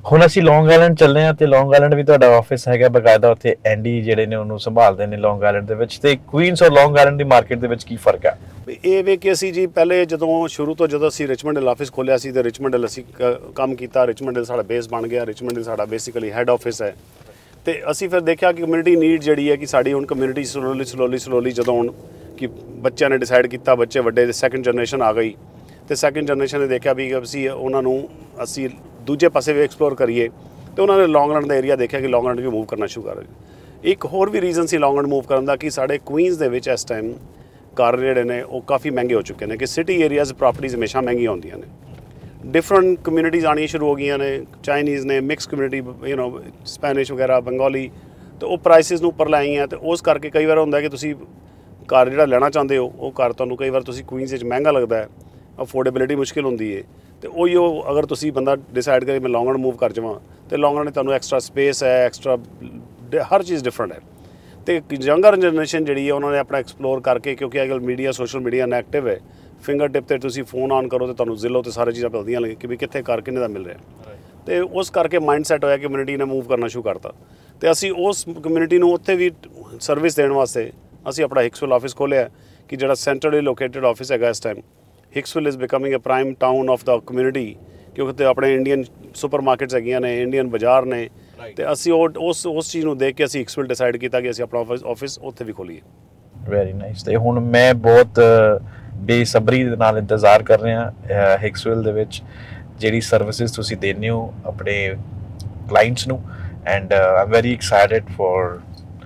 ਹੁਣ ਅਸੀਂ ਲੌਂਗ ਆਈਲੈਂਡ ਚੱਲੇ ਆ ਤੇ ਲੌਂਗ ਆਈਲੈਂਡ ਵੀ ਤੁਹਾਡਾ ਆਫਿਸ ਹੈਗਾ ਬਕਾਇਦਾ, ਉੱਥੇ ਐਂਡੀ ਜਿਹੜੇ ਨੇ ਉਹਨੂੰ ਸੰਭਾਲਦੇ ਨੇ ਲੌਂਗ ਆਈਲੈਂਡ ਦੇ ਵਿੱਚ, ਤੇ ਕੁਈਨਸ ਔਰ ਲੌਂਗ ਆਈਲੈਂਡ ਦੀ ਮਾਰਕੀਟ ਦੇ ਵਿੱਚ ਕੀ ਫਰਕ ਹੈ? ਇਹ ਵੇ ਕਿ ਅਸੀਂ ਜੀ ਪਹਿਲੇ ਜਦੋਂ ਅਸੀਂ ਰਿਚਮੰਡ ਹਿੱਲ ਆਫਿਸ ਖੋਲ੍ਹਿਆ ਸੀ ਤੇ ਰਿਚਮੰਡ ਹਿੱਲ ਅਸੀਂ ਕੰਮ ਕੀਤਾ, ਰਿਚਮੰਡ ਹਿੱਲ ਸਾਡਾ ਬੇਸ ਬਣ ਗਿਆ, ਰਿਚਮੰਡ ਹਿੱਲ ਸਾਡਾ ਬੇਸਿਕਲੀ ਹੈੱਡ ਆਫਿਸ ਹੈ। ਤੇ ਅਸੀਂ ਫਿਰ ਦੇਖਿਆ ਕਿ ਕਮਿਊਨਿਟੀ ਨੀਡ ਜਿਹੜੀ ਹੈ ਕਿ ਸਾਡੀ ਹੁਣ ਕਮਿਊਨਿਟੀ ਸਲੋਲੀ ਜਦੋਂ ਹੁਣ ਕਿ ਬੱਚਿਆਂ ਨੇ ਡਿਸਾਈਡ ਕੀਤਾ, ਬੱਚੇ ਵੱਡੇ ਸੈਕੰਡ ਜਨਰੇਸ਼ਨ ਆ ਗਈ ਤੇ ਸੈਕੰਡ ਜਨਰੇਸ਼ਨ ਨੇ ਦੇਖਿਆ ਵੀ ਅਸੀਂ ਉਹਨਾਂ ਨੂੰ ਅਸੀਂ ਦੂਜੇ ਪਾਸੇ ਵੀ ਐਕਸਪਲੋਰ ਕਰੀਏ ਤੇ ਉਹਨਾਂ ਨੇ ਲੌਂਗ ਆਈਲੈਂਡ ਦਾ ਏਰੀਆ ਦੇਖਿਆ ਕਿ ਲੌਂਗ ਆਈਲੈਂਡ ਵੀ ਮੂਵ ਕਰਨਾ ਸ਼ੁਰੂ ਕਰ ਦਿੱਤਾ। ਇੱਕ ਹੋਰ ਵੀ ਰੀਜ਼ਨ ਸੀ ਲੌਂਗ ਆਈਲੈਂਡ ਮੂਵ ਕਰਨ ਦਾ ਕਿ ਸਾਡੇ ਕੁਈਨਸ ਦੇ ਵਿੱਚ ਇਸ ਟਾਈਮ ਘਰ ਜਿਹੜੇ ਨੇ ਉਹ ਕਾਫੀ ਮਹਿੰਗੇ ਹੋ ਚੁੱਕੇ ਨੇ ਕਿ ਸਿਟੀ ਏਰੀਆਜ਼ ਪ੍ਰੋਪਰਟੀਜ਼ ਹਮੇਸ਼ਾ ਮਹਿੰਗੀਆਂ ਹੁੰਦੀਆਂ ਨੇ। ਡਿਫਰੈਂਟ ਕਮਿਊਨਿਟੀਜ਼ ਆਉਣੀਆਂ ਸ਼ੁਰੂ ਹੋ ਗਈਆਂ ਨੇ, ਚਾਈਨੀਜ਼ ਨੇ, ਮਿਕਸ ਕਮਿਊਨਿਟੀ ਸਪੈਨਿਸ਼ ਵਗੈਰਾ, ਬੰਗਾਲੀ, ਤੇ ਉਹ ਪ੍ਰਾਈਸਿਸ ਨੂੰ ਉੱਪਰ ਲਾਈਆਂ ਤੇ ਉਸ ਕਰਕੇ ਕਈ ਵਾਰ ਹੁੰਦਾ ਕਿ ਤੁਸੀਂ ਘਰ ਜਿਹੜਾ ਲੈਣਾ ਚਾਹੁੰਦੇ ਹੋ ਉਹ ਘਰ ਤੁਹਾਨੂੰ ਕਈ ਵਾਰ ਤੁਸੀਂ ਕੁਈਨਸ ਵਿੱਚ ਮਹਿੰਗਾ ਲੱਗਦਾ ਹੈ, ਅਫੋਰਡੇਬਿਲਿਟੀ ਮੁਸ਼ਕਿਲ ਹੁੰਦੀ ਹੈ। ਤੇ ਉਹ ਅਗਰ ਤੁਸੀਂ ਬੰਦਾ ਡਿਸਾਈਡ ਕਰੇ ਮੈਂ ਲੌਂਗ ਆਈਲੈਂਡ ਮੂਵ ਕਰ ਜਾਵਾਂ ਤੇ ਲੌਂਗ ਆਈਲੈਂਡ ਤੁਹਾਨੂੰ ਐਕਸਟਰਾ ਸਪੇਸ ਹੈ, ਐਕਸਟਰਾ ਹਰ ਚੀਜ਼ ਡਿਫਰੈਂਟ ਹੈ। ਤੇ ਯੰਗਰ ਜਨਰੇਸ਼ਨ ਜਿਹੜੀ ਹੈ ਉਹਨਾਂ ਨੇ ਆਪਣਾ ਐਕਸਪਲੋਰ ਕਰਕੇ, ਕਿਉਂਕਿ ਅੱਜ ਕੱਲ੍ਹ ਮੀਡੀਆ ਸੋਸ਼ਲ ਮੀਡੀਆ ਐਕਟਿਵ ਹੈ, ਫਿੰਗਰ ਟਿਪ 'ਤੇ ਤੁਸੀਂ ਫੋਨ ਆਨ ਕਰੋ ਤੇ ਤੁਹਾਨੂੰ ਜ਼ਿਲ੍ਹੋ ਤੇ ਸਾਰੀ ਚੀਜ਼ਾਂ ਮਿਲਦੀਆਂ ਨੇ ਕਿ ਵੀ ਕਿੱਥੇ ਘਰ ਕਿੰਨੇ ਦਾ ਮਿਲ ਰਿਹਾ। ਤੇ ਉਸ ਕਰਕੇ ਮਾਈਂਡ ਸੈਟ ਹੋਇਆ ਕਿ ਕਮਿਊਨਿਟੀ ਨੇ ਮੂਵ ਕਰਨਾ ਸ਼ੁਰੂ ਕਰਤਾ ਤੇ ਅਸੀਂ ਉਸ ਕਮਿਊਨਿਟੀ ਨੂੰ ਉੱਥੇ ਵੀ ਸਰਵਿਸ ਦੇਣ ਵਾਸਤੇ ਅਸੀਂ ਆਪਣਾ ਹਿਕਸਵਿਲ ਆਫਿਸ ਖੋਲ੍ਹਿਆ ਕਿ ਜਿਹੜਾ ਸੈਂਟਰਲੀ ਲੋਕੇਟਡ ਆਫਿਸ ਹੈਗਾ ਇਸ time. Hicksville is becoming a prime town of the community ਕਿਉਂਕਿ ਉੱਥੇ ਆਪਣੇ ਇੰਡੀਅਨ ਸੁਪਰ ਮਾਰਕੀਟਸ ਹੈਗੀਆਂ ਨੇ, ਇੰਡੀਅਨ ਬਾਜ਼ਾਰ ਨੇ ਤੇ ਅਸੀਂ ਉਸ ਚੀਜ਼ ਨੂੰ ਦੇਖ ਕੇ ਅਸੀਂ ਹਿਕਸਵਿਲ ਡਿਸਾਈਡ ਕੀਤਾ ਕਿ ਅਸੀਂ ਆਪਣਾ ਆਫਿਸ ਉੱਥੇ ਵੀ ਖੋਲੀਏ। Very nice. ਤੇ ਹੁਣ ਮੈਂ ਬਹੁਤ ਬੇਸਬਰੀ ਦੇ ਨਾਲ ਇੰਤਜ਼ਾਰ ਕਰ ਰਿਹਾ ਹਿਕਸਵਿਲ ਦੇ ਵਿੱਚ ਜਿਹੜੀ ਸਰਵਿਸਿਜ਼ ਤੁਸੀਂ ਦਿੰਦੇ ਹੋ ਆਪਣੇ ਕਲਾਇੰਟਸ ਨੂੰ, and am very excited for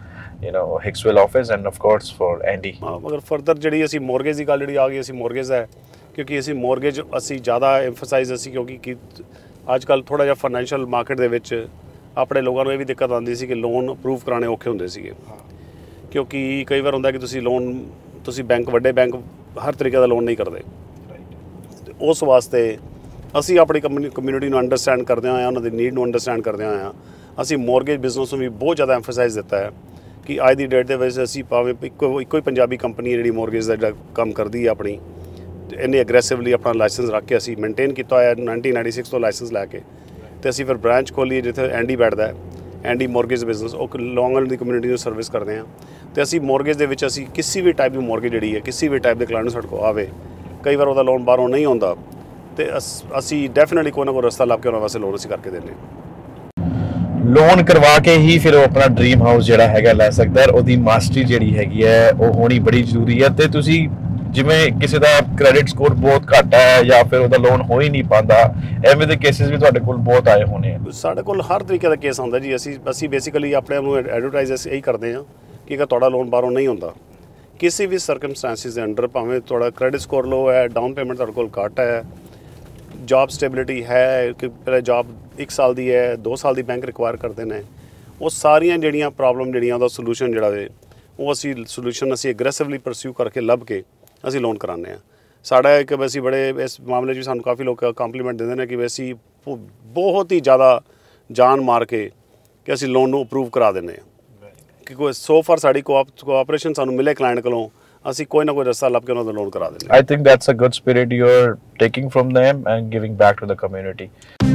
Hicksville office and of course for Andy. ਮਗਰ ਫਰਦਰ ਜਿਹੜੀ ਅਸੀਂ ਮੋਰਗੇਜ ਦੀ ਗੱਲ ਜਿਹੜੀ ਆ ਗਈ, ਅਸੀਂ ਮੋਰਗੇਜ ਹੈ ਕਿਉਂਕਿ ਅਸੀਂ ਮੋਰਗੇਜ ਅਸੀਂ ਜ਼ਿਆਦਾ ਐਮਫਸਾਈਜ਼ ਅਸੀਂ ਕਿਉਂਕਿ ਅੱਜ ਕੱਲ੍ਹ ਥੋੜ੍ਹਾ ਜਿਹਾ ਫਾਈਨੈਂਸ਼ੀਅਲ ਮਾਰਕੀਟ ਦੇ ਵਿੱਚ ਆਪਣੇ ਲੋਕਾਂ ਨੂੰ ਇਹ ਵੀ ਦਿੱਕਤ ਆਉਂਦੀ ਸੀ ਕਿ ਲੋਨ ਅਪਰੂਵ ਕਰਾਉਣੇ ਔਖੇ ਹੁੰਦੇ ਸੀਗੇ ਕਿਉਂਕਿ ਕਈ ਵਾਰ ਹੁੰਦਾ ਕਿ ਤੁਸੀਂ ਵੱਡੇ ਬੈਂਕ ਹਰ ਤਰੀਕੇ ਦਾ ਲੋਨ ਨਹੀਂ ਕਰਦੇ। ਉਸ ਵਾਸਤੇ ਅਸੀਂ ਆਪਣੀ ਕਮਿਊਨਿਟੀ ਨੂੰ ਅੰਡਰਸਟੈਂਡ ਕਰਦਿਆਂ ਹੋਇਆਂ, ਉਹਨਾਂ ਦੀ ਨੀਡ ਨੂੰ ਅੰਡਰਸਟੈਂਡ ਕਰਦਿਆਂ ਹੋਇਆਂ ਅਸੀਂ ਮੋਰਗੇਜ ਬਿਜ਼ਨਸ ਨੂੰ ਵੀ ਬਹੁਤ ਜ਼ਿਆਦਾ ਐਮਫਸਾਈਜ਼ ਦਿੱਤਾ ਹੈ ਕਿ ਅੱਜ ਦੀ ਡੇਟ ਦੇ ਵਿੱਚ ਅਸੀਂ ਭਾਵੇਂ ਇੱਕੋ ਹੀ ਪੰਜਾਬੀ ਕੰਪਨੀ ਜਿਹੜੀ ਮੋਰਗੇਜ ਦਾ ਜਿਹੜਾ ਕੰਮ ਕਰਦੀ ਹੈ ਆਪਣੀ, ਇੰਨੇ ਅਗਰੈਸਿਵਲੀ ਆਪਣਾ ਲਾਇਸੈਂਸ ਰੱਖ ਕੇ ਅਸੀਂ ਮੇਨਟੇਨ ਕੀਤਾ ਹੋਇਆ 1996 ਤੋਂ ਲਾਇਸੈਂਸ ਲੈ ਕੇ ਤੇ ਅਸੀਂ ਫਿਰ ਬ੍ਰਾਂਚ ਖੋਲ੍ਹੀ ਜਿੱਥੇ ਐਂਡੀ ਬੈਠਦਾ ਹੈ, ਐਂਡੀ ਮੋਰਗੇਜ ਬਿਜ਼ਨਸ, ਉਹ ਲੌਂਗ ਆਈਲੈਂਡ ਦੀ ਕਮਿਊਨਿਟੀ ਨੂੰ ਸਰਵਿਸ ਕਰਦੇ ਹਾਂ। ਤੇ ਅਸੀਂ ਮੋਰਗੇਜ ਦੇ ਵਿੱਚ ਅਸੀਂ ਕਿਸੇ ਵੀ ਟਾਈਪ ਦੀ ਮੋਰਗੇਜ ਜਿਹੜੀ ਹੈ ਕਿਸੇ ਵੀ ਟਾਈਪ ਦੇ ਕਲਾਇੰਟ ਨੂੰ ਸਾਡੇ ਕੋਲ ਆਵੇ, ਕਈ ਵਾਰ ਉਹਦਾ ਲੋਨ ਬਾਹਰੋਂ ਨਹੀਂ ਆਉਂਦਾ ਤੇ ਅਸੀਂ ਡੈਫੀਨਿਟਲੀ ਕੋਈ ਨਾ ਕੋਈ ਰਸਤਾ ਲੱਭ ਕੇ ਉਹਨਾਂ ਵਾਸਤੇ ਲੋਨ ਅਸੀਂ ਕਰਕੇ ਦਿੰਦੇ ਲੋਨ ਕਰਵਾ ਕੇ ਹੀ ਫਿਰ ਉਹ ਆਪਣਾ ਡ੍ਰੀਮ ਹਾਊਸ ਜਿਹੜਾ ਹੈਗਾ ਲੈ ਸਕਦਾ ਹੈ। ਉਹਦੀ ਮਾਸਟਰੀ ਜਿਹੜੀ ਹੈਗੀ ਹੈ ਉਹ ਹੋਣੀ ਬੜੀ ਜ਼ਰੂਰੀ ਹੈ। ਤੇ ਤੁਸੀਂ ਜਿਵੇਂ ਕਿਸੇ ਦਾ ਕ੍ਰੈਡਿਟ ਸਕੋਰ ਬਹੁਤ ਘੱਟ ਹੈ ਜਾਂ ਫਿਰ ਉਹਦਾ ਲੋਨ ਹੋ ਹੀ ਨਹੀਂ ਪਾਉਂਦਾ, ਐਵੇਂ ਦੇ ਕੇਸਿਸ ਵੀ ਤੁਹਾਡੇ ਕੋਲ ਬਹੁਤ ਆਏ ਹੋਣੇ ਆ? ਸਾਡੇ ਕੋਲ ਹਰ ਤਰੀਕੇ ਦਾ ਕੇਸ ਆਉਂਦਾ ਜੀ। ਅਸੀਂ ਬੇਸਿਕਲੀ ਆਪਣੇ ਆਪ ਨੂੰ ਐਡਵਰਟਾਈਜ਼ ਇਹੀ ਕਰਦੇ ਹਾਂ ਕਿ ਅਗਰ ਤੁਹਾਡਾ ਲੋਨ ਬਾਹਰੋਂ ਨਹੀਂ ਹੁੰਦਾ ਕਿਸੇ ਵੀ ਸਰਕਮਸਟੈਂਸਿਸ ਦੇ ਅੰਡਰ, ਭਾਵੇਂ ਤੁਹਾਡਾ ਕ੍ਰੈਡਿਟ ਸਕੋਰ ਲੋ ਹੈ, ਡਾਊਨ ਪੇਮੈਂਟ ਤੁਹਾਡੇ ਕੋਲ ਘੱਟ ਹੈ, ਜੌਬ ਸਟੇਬਿਲਿਟੀ ਹੈ ਕਿ ਪਹਿਲੇ ਜੌਬ 1 ਸਾਲ ਦੀ ਹੈ, 2 ਸਾਲ ਦੀ ਬੈਂਕ ਰਿਕੁਆਇਰ ਕਰਦੇ ਨੇ, ਉਹ ਸਾਰੀਆਂ ਜਿਹੜੀਆਂ ਪ੍ਰੋਬਲਮ ਜਿਹੜੀਆਂ ਉਹਦਾ ਸੋਲੂਸ਼ਨ ਜਿਹੜਾ ਵੇ ਉਹ ਅਸੀਂ ਐਗਰੈਸਿਵਲੀ ਪਰਸਿਊ ਕਰਕੇ ਲੱਭ ਕੇ ਅਸੀਂ ਲੋਨ ਕਰਾਉਂਦੇ ਹਾਂ। ਸਾਡਾ ਇੱਕ ਅਸੀਂ ਬੜੇ ਇਸ ਮਾਮਲੇ 'ਚ ਵੀ ਸਾਨੂੰ ਕਾਫੀ ਲੋਕ ਕੰਪਲੀਮੈਂਟ ਦਿੰਦੇ ਨੇ ਕਿ ਅਸੀਂ ਬਹੁਤ ਹੀ ਜ਼ਿਆਦਾ ਜਾਨ ਮਾਰ ਕੇ ਕਿ ਅਸੀਂ ਲੋਨ ਨੂੰ ਅਪਰੂਵ ਕਰਾ ਦਿੰਦੇ ਹਾਂ ਕਿ ਕੋਈ ਸੋ ਫਾਰ ਸਾਡੀ ਕੋਆਪਰੇਸ਼ਨ ਸਾਨੂੰ ਮਿਲੇ ਕਲਾਇੰਟ ਕੋਲੋਂ, ਅਸੀਂ ਕੋਈ ਨਾ ਕੋਈ ਰਸਤਾ ਲੱਭ ਕੇ ਉਹਨਾਂ ਦਾ ਲੋਨ ਕਰਾ ਦਿੰਦੇ ਹਾਂ। I think that's a good spirit you are taking from them and giving back to the community.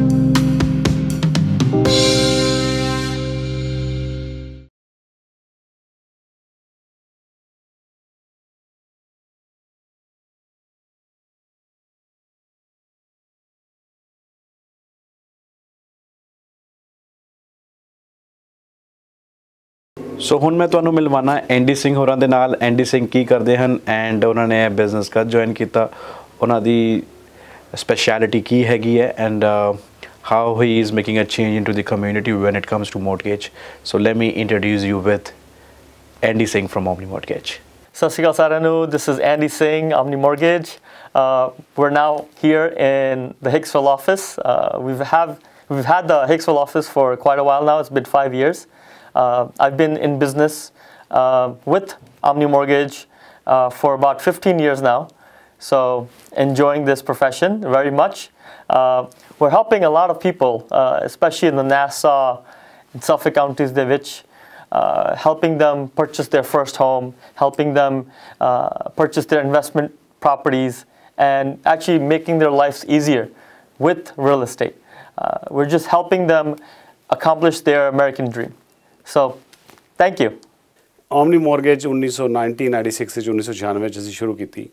ਸੋ ਹੁਣ ਮੈਂ ਤੁਹਾਨੂੰ ਮਿਲਵਾਣਾ ਐਂਡੀ ਸਿੰਘ ਹੋਰਾਂ ਦੇ ਨਾਲ। ਐਂਡੀ ਸਿੰਘ ਕੀ ਕਰਦੇ ਹਨ ਐਂਡ ਉਹਨਾਂ ਨੇ ਬਿਜ਼ਨਸ ਕਦ ਜੁਆਇਨ ਕੀਤਾ, ਉਹਨਾਂ ਦੀ ਸਪੈਸ਼ਲਿਟੀ ਕੀ ਹੈਗੀ ਹੈ and how he is making a change into the community when it comes to mortgage. So let me introduce you with Andy Singh from Omni Mortgage. Sat Sri Akal ਸਾਰਿਆਂ ਨੂੰ, this is Andy Singh, Omni Mortgage. We're now here in the Hicksville office. We've had the Hicksville office for quite a while now. It's been 5 years. I've been in business with Omni Mortgage for about 15 years now. So enjoying this profession very much. We're helping a lot of people, especially in the Nassau and Suffolk counties, helping them purchase their first home, helping them purchase their investment properties, and actually making their lives easier with real estate. We're just helping them accomplish their American dream. So, thank you. Omni Mortgage 1996 1996 'ਚ ਅਸੀਂ ਸ਼ੁਰੂ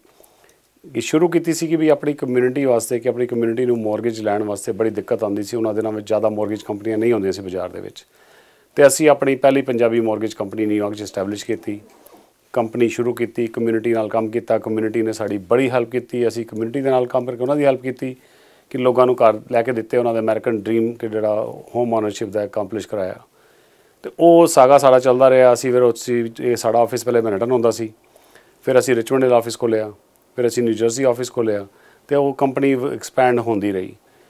ਕੀਤੀ ਸੀ ਕਿ ਵੀ ਆਪਣੀ community ਵਾਸਤੇ ਕਿ ਆਪਣੀ community ਨੂੰ ਮੌਰਗੇਜ ਲੈਣ ਵਾਸਤੇ ਬੜੀ ਦਿੱਕਤ ਆਉਂਦੀ ਸੀ। ਉਹਨਾਂ ਦਿਨਾਂ ਵਿੱਚ ਜ਼ਿਆਦਾ ਮੌਰਗੇਜ ਕੰਪਨੀਆਂ ਨਹੀਂ ਹੁੰਦੀਆਂ ਸੀ ਬਾਜ਼ਾਰ ਦੇ ਵਿੱਚ, ਤੇ ਅਸੀਂ ਆਪਣੀ ਪਹਿਲੀ ਪੰਜਾਬੀ ਮੌਰਗੇਜ ਕੰਪਨੀ ਨਿਊਯਾਰਕ 'ਚ ਐਸਟੈਬਲਿਸ਼ ਕੀਤੀ, ਕੰਪਨੀ ਸ਼ੁਰੂ ਕੀਤੀ, ਕਮਿਊਨਿਟੀ ਨਾਲ ਕੰਮ ਕੀਤਾ। ਕਮਿਊਨਿਟੀ ਨੇ ਸਾਡੀ ਬੜੀ ਹੈਲਪ ਕੀਤੀ। ਅਸੀਂ ਕਮਿਊਨਿਟੀ ਦੇ ਨਾਲ ਕੰਮ ਕਰਕੇ ਉਹਨਾਂ ਦੀ ਹੈਲਪ ਕੀਤੀ ਕਿ ਲੋਕਾਂ ਨੂੰ ਘਰ ਲੈ ਕੇ ਦਿੱਤੇ, ਉਹਨਾਂ ਦਾ ਅਮਰੀਕਨ ਡ੍ਰੀਮ ਕਿ ਜਿਹੜਾ ਹੋਮ ਓਨਰਸ਼ਿਪ ਦਾ ਅਕੰਪਲਿਸ਼ ਕਰਾਇਆ। ਤੇ ਉਹ ਸਾਗਾ ਸਾਡਾ ਚੱਲਦਾ ਰਿਹਾ। ਅਸੀਂ ਫਿਰ ਇਹ ਸਾਡਾ ਆਫਿਸ ਪਹਿਲੇ ਮੈਨਹਟਨ ਹੁੰਦਾ ਸੀ, ਫਿਰ ਅਸੀਂ ਰਿਚਮੰਡ ਹਿੱਲ ਆਫਿਸ ਖੋਲ੍ਹਿਆ, ਫਿਰ ਅਸੀਂ ਨਿਊ ਜਰਸੀ ਆਫਿਸ ਖੋਲ੍ਹਿਆ, ਤੇ ਉਹ ਕੰਪਨੀ ਐਕਸਪੈਂਡ ਹੁੰਦੀ ਰਹੀ।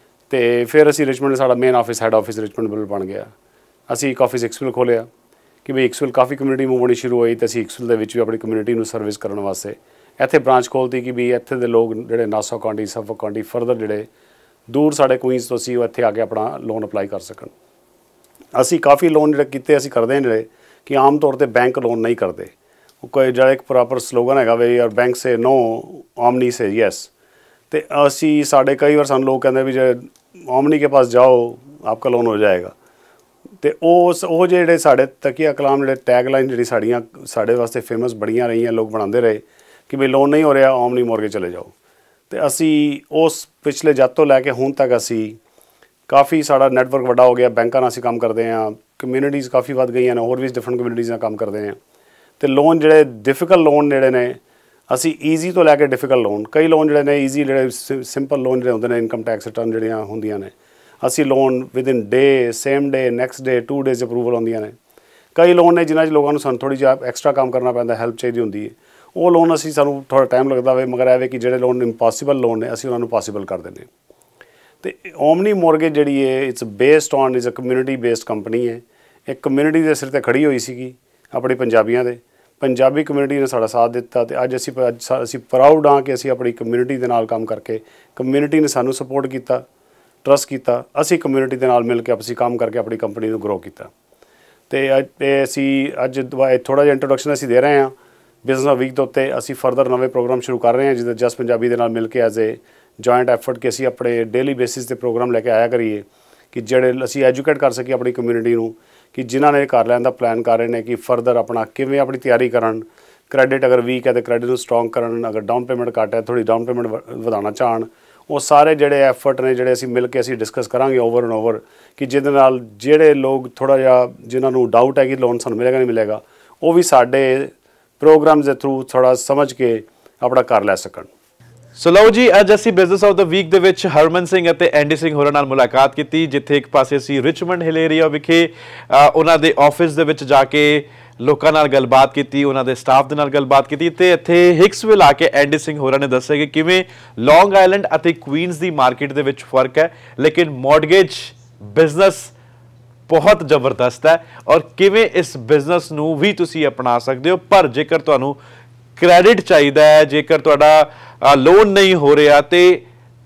ਤੇ ਫਿਰ ਅਸੀਂ ਰਿਚਮੰਡ ਸਾਡਾ main office head office Richmond Hill ਬਣ ਗਿਆ। ਅਸੀਂ ਇੱਕ ਆਫਿਸ ਇਕਸਵਿਲ ਖੋਲ੍ਹਿਆ ਕਿ ਵੀ ਇਕਸਵਿਲ ਕਾਫੀ ਕਮਿਊਨਿਟੀ ਮੂਵ ਹੋਣੀ ਸ਼ੁਰੂ ਹੋਈ, ਤੇ ਅਸੀਂ ਇਕਸਵਿਲ ਦੇ ਵਿੱਚ ਵੀ ਆਪਣੀ ਕਮਿਊਨਿਟੀ ਨੂੰ ਸਰਵਿਸ ਕਰਨ ਵਾਸਤੇ ਇੱਥੇ ਬ੍ਰਾਂਚ ਖੋਲ੍ਹਤੀ ਕਿ ਵੀ ਇੱਥੇ ਦੇ ਲੋਕ ਜਿਹੜੇ Nassau county Suffolk county further ਜਿਹੜੇ ਦੂਰ ਸਾਡੇ ਕੁਈਨਸ ਤੋਂ ਸੀ ਉਹ ਇੱਥੇ ਆ ਕੇ ਆਪਣਾ ਲੋਨ ਅਪਲਾਈ ਕਰ ਸਕਣ। ਅਸੀਂ ਕਾਫੀ ਲੋਨ ਜਿਹੜੇ ਕੀਤੇ ਅਸੀਂ ਕਰਦੇ ਹਾਂ ਜਿਹੜੇ ਕਿ ਆਮ ਤੌਰ 'ਤੇ ਬੈਂਕ ਲੋਨ ਨਹੀਂ ਕਰਦੇ। ਕੋਈ ਜਿਹੜਾ ਇੱਕ ਪ੍ਰੋਪਰ ਸਲੋਗਨ ਹੈਗਾ ਵੀ ਯਾਰ ਬੈਂਕ ਸੇ ਨੋ ਆਮਨੀ ਸੇ ਯੈਸ। ਤੇ ਅਸੀਂ ਸਾਡੇ ਕਈ ਵਾਰ ਸਾਨੂੰ ਲੋਕ ਕਹਿੰਦੇ ਵੀ ਜੇ ਆਮਨੀ ਕੇ ਪਾਸ ਜਾਓ ਆਪਕਾ ਲੋਨ ਹੋ ਜਾਏਗਾ। ਤੇ ਉਹ ਜਿਹੜੇ ਸਾਡੇ ਤਕੀਆ ਕਲਾਮ ਜਿਹੜੇ ਟੈਗਲਾਈਨ ਜਿਹੜੀ ਸਾਡੇ ਵਾਸਤੇ ਫੇਮਸ ਬੜੀਆਂ ਰਹੀਆਂ, ਲੋਕ ਬਣਾਉਂਦੇ ਰਹੇ ਕਿ ਵੀ ਲੋਨ ਨਹੀਂ ਹੋ ਰਿਹਾ ਆਮਨੀ ਮੌਰਗੇਜ ਚਲੇ ਜਾਓ। ਤੇ ਅਸੀਂ ਉਸ ਪਿਛਲੇ ਜਦ ਤੋਂ ਲੈ ਕੇ ਹੁਣ ਤੱਕ ਅਸੀਂ ਕਾਫੀ ਸਾਡਾ ਨੈਟਵਰਕ ਵੱਡਾ ਹੋ ਗਿਆ। ਬੈਂਕਾਂ ਨਾਲ ਅਸੀਂ ਕੰਮ ਕਰਦੇ ਹਾਂ, ਕਮਿਊਨਿਟੀਜ਼ ਕਾਫੀ ਵੱਧ ਗਈਆਂ ਨੇ, ਹੋਰ ਵੀ ਡਿਫਰੈਂਟ ਕਮਿਊਨਿਟੀਜ਼ ਨਾਲ ਕੰਮ ਕਰਦੇ ਹਾਂ। ਤੇ ਲੋਨ ਜਿਹੜੇ ਡਿਫਿਕਲਟ ਲੋਨ ਜਿਹੜੇ ਨੇ ਅਸੀਂ ਈਜ਼ੀ ਤੋਂ ਲੈ ਕੇ ਡਿਫਿਕਲਟ ਲੋਨ, ਕਈ ਲੋਨ ਜਿਹੜੇ ਨੇ ਈਜ਼ੀ ਜਿਹੜੇ ਸਿੰਪਲ ਲੋਨ ਜਿਹੜੇ ਹੁੰਦੇ ਨੇ ਇਨਕਮ ਟੈਕਸ ਰਿਟਰਨ ਜਿਹੜੀਆਂ ਹੁੰਦੀਆਂ ਨੇ, ਅਸੀਂ loan within day, same day, next day, 2 days approval ਹੁੰਦੀਆਂ ਨੇ। ਕਈ ਲੋਨ ਨੇ ਜਿਨ੍ਹਾਂ 'ਚ ਲੋਕਾਂ ਨੂੰ ਸਾਨੂੰ ਥੋੜ੍ਹੀ ਜਿਹੀ ਐਕਸਟਰਾ ਕੰਮ ਕਰਨਾ ਪੈਂਦਾ, ਹੈਲਪ ਚਾਹੀਦੀ ਹੁੰਦੀ ਹੈ। ਉਹ ਲੋਨ ਅਸੀਂ ਸਾਨੂੰ ਥੋੜ੍ਹਾ ਟਾਈਮ ਲੱਗਦਾ ਵੇ, ਮਗਰ ਐਵੇਂ ਕਿ ਜਿਹੜੇ ਲੋਨ ਇੰਪੋਸੀਬਲ ਲੋਨ ਨੇ ਅਸੀਂ ਉਹਨਾਂ ਨੂੰ ਪੋਸੀਬਲ ਕਰ ਦਿੰਦੇ। ਤੇ ਓਮਨੀ ਮੌਰਗੇਜ ਜਿਹੜੀ ਹੈ it's based on is a community based company ਹੈ। ਇੱਕ ਕਮਿਊਨਿਟੀ ਦੇ ਸਿਰ 'ਤੇ ਖੜੀ ਹੋਈ ਸੀਗੀ ਆਪਣੀ ਪੰਜਾਬੀਆਂ ਦੇ, ਪੰਜਾਬੀ ਕਮਿਊਨਿਟੀ ਨੇ ਸਾਡਾ ਸਾਥ ਦਿੱਤਾ। ਤੇ ਅੱਜ ਅਸੀਂ ਪ੍ਰਾਊਡ ਹਾਂ ਕਿ ਅਸੀਂ ਆਪਣੀ ਕਮਿਊਨਿਟੀ ਦੇ ਨਾਲ ਕੰਮ ਕਰਕੇ, ਕਮਿਊਨਿਟੀ ਨੇ ਸਾਨੂੰ ਸਪੋਰਟ ਕੀਤਾ, ਟਰਸਟ ਕੀਤਾ, ਅਸੀਂ ਕਮਿਊਨਿਟੀ ਦੇ ਨਾਲ ਮਿਲ ਕੇ ਅਸੀਂ ਕੰਮ ਕਰਕੇ ਆਪਣੀ ਕੰਪਨੀ ਨੂੰ ਗਰੋ ਕੀਤਾ। ਤੇ ਅਸੀਂ ਅੱਜ ਥੋੜ੍ਹਾ ਜਿਹਾ ਇੰਟਰੋਡਕਸ਼ਨ ਅਸੀਂ ਦੇ ਰਹੇ ਹਾਂ ਬਿਜ਼ਨਸ ਵੀਕ ਦੇ ਉੱਤੇ। ਅਸੀਂ ਫਰਦਰ ਨਵੇਂ ਪ੍ਰੋਗਰਾਮ ਸ਼ੁਰੂ ਕਰ ਰਹੇ ਹਾਂ ਜਿੱਦਾਂ ਜਸਟ ਪੰਜਾਬੀ ਦੇ ਨਾਲ ਮਿਲ ਕੇ ਐਜ਼ ਏ ਜੁਆਇੰਟ ਐਫਰਟ ਕਿ ਅਸੀਂ ਆਪਣੇ ਡੇਲੀ ਬੇਸਿਸ 'ਤੇ ਪ੍ਰੋਗਰਾਮ ਲੈ ਕੇ ਆਇਆ ਕਰੀਏ ਕਿ ਜਿਹੜੇ ਅਸੀਂ ਐਜੂਕੇਟ ਕਰ ਸਕੀਏ ਆਪਣੀ ਕਮਿਊਨਿਟੀ ਨੂੰ ਕਿ ਜਿਨ੍ਹਾਂ ਨੇ ਘਰ ਲੈਣ ਦਾ ਪਲਾਨ ਕਰ ਰਹੇ ਨੇ ਕਿ ਫਰਦਰ ਆਪਣਾ ਕਿਵੇਂ ਆਪਣੀ ਤਿਆਰੀ ਕਰਨ। ਕ੍ਰੈਡਿਟ ਅਗਰ ਵੀਕ ਹੈ ਤਾਂ ਕ੍ਰੈਡਿਟ ਨੂੰ ਸਟਰੋਂਗ ਕਰਨ, ਅਗਰ ਡਾਊਨ ਪੇਮੈਂਟ ਘੱਟ ਹੈ ਥੋੜ੍ਹੀ ਡਾਊਨ ਪੇਮੈਂਟ ਵਧਾਉਣਾ ਚਾਹਣ। ਉਹ ਸਾਰੇ ਜਿਹੜੇ ਐਫਰਟ ਨੇ ਜਿਹੜੇ ਅਸੀਂ ਮਿਲ ਕੇ ਅਸੀਂ ਡਿਸਕਸ ਕਰਾਂਗੇ ਓਵਰ ਐਂਡ ਓਵਰ ਕਿ ਜਿਹਦੇ ਨਾਲ ਜਿਹੜੇ ਲੋਕ ਥੋੜ੍ਹਾ ਜਿਹਾ ਜਿਨ੍ਹਾਂ ਨੂੰ ਡਾਊਟ ਹੈ ਕਿ ਲੋਨ ਸਾਨੂੰ ਮਿਲੇਗਾ ਨਹੀਂ ਮਿਲੇਗਾ, ਉਹ ਵੀ ਸਾਡੇ ਪ੍ਰੋਗਰਾਮਸ ਦੇ ਥਰੂ ਥੋੜ੍ਹਾ ਸਮਝ ਕੇ ਆਪਣਾ ਘਰ ਲੈ ਸਕਣ। ਸੋ ਲਓ ਜੀ, ਅੱਜ ਅਸੀਂ ਬਿਜ਼ਨਸ ਆਫ ਦਾ ਵੀਕ ਦੇ ਵਿੱਚ ਹਰਮਨ ਸਿੰਘ ਅਤੇ ਐਂਡੀ ਸਿੰਘ ਹੋਰਾਂ ਨਾਲ ਮੁਲਾਕਾਤ ਕੀਤੀ, ਜਿੱਥੇ ਇੱਕ ਪਾਸੇ ਅਸੀਂ ਰਿਚਮੰਡ ਹਿਲ ਏਰੀਆ ਵਿਖੇ ਉਹਨਾਂ ਦੇ ਆਫਿਸ ਦੇ ਵਿੱਚ ਜਾ ਕੇ ਲੋਕਾਂ ਨਾਲ ਗੱਲਬਾਤ ਕੀਤੀ, ਉਹਨਾਂ ਦੇ ਸਟਾਫ ਦੇ ਨਾਲ ਗੱਲਬਾਤ ਕੀਤੀ, ਤੇ ਇੱਥੇ ਹਿਕਸਵਿਲ ਆ ਕੇ ਐਂਡੀ ਸਿੰਘ ਹੋਰਾਂ ਨੇ ਦੱਸਿਆ ਕਿ ਕਿਵੇਂ ਲੌਂਗ ਆਈਲੈਂਡ ਅਤੇ ਕੁਈਨਸ ਦੀ ਮਾਰਕੀਟ ਦੇ ਵਿੱਚ ਫਰਕ ਹੈ, ਲੇਕਿਨ ਮੌਰਗੇਜ ਬਿਜ਼ਨਸ ਬਹੁਤ ਜ਼ਬਰਦਸਤ ਹੈ ਔਰ ਕਿਵੇਂ ਇਸ ਬਿਜ਼ਨਸ ਨੂੰ ਵੀ ਤੁਸੀਂ ਅਪਣਾ ਸਕਦੇ ਹੋ। ਪਰ ਜੇਕਰ ਤੁਹਾਨੂੰ ਕ੍ਰੈਡਿਟ ਚਾਹੀਦਾ ਹੈ, ਜੇਕਰ ਤੁਹਾਡਾ ਲੋਨ ਨਹੀਂ ਹੋ ਰਿਹਾ, ਤੇ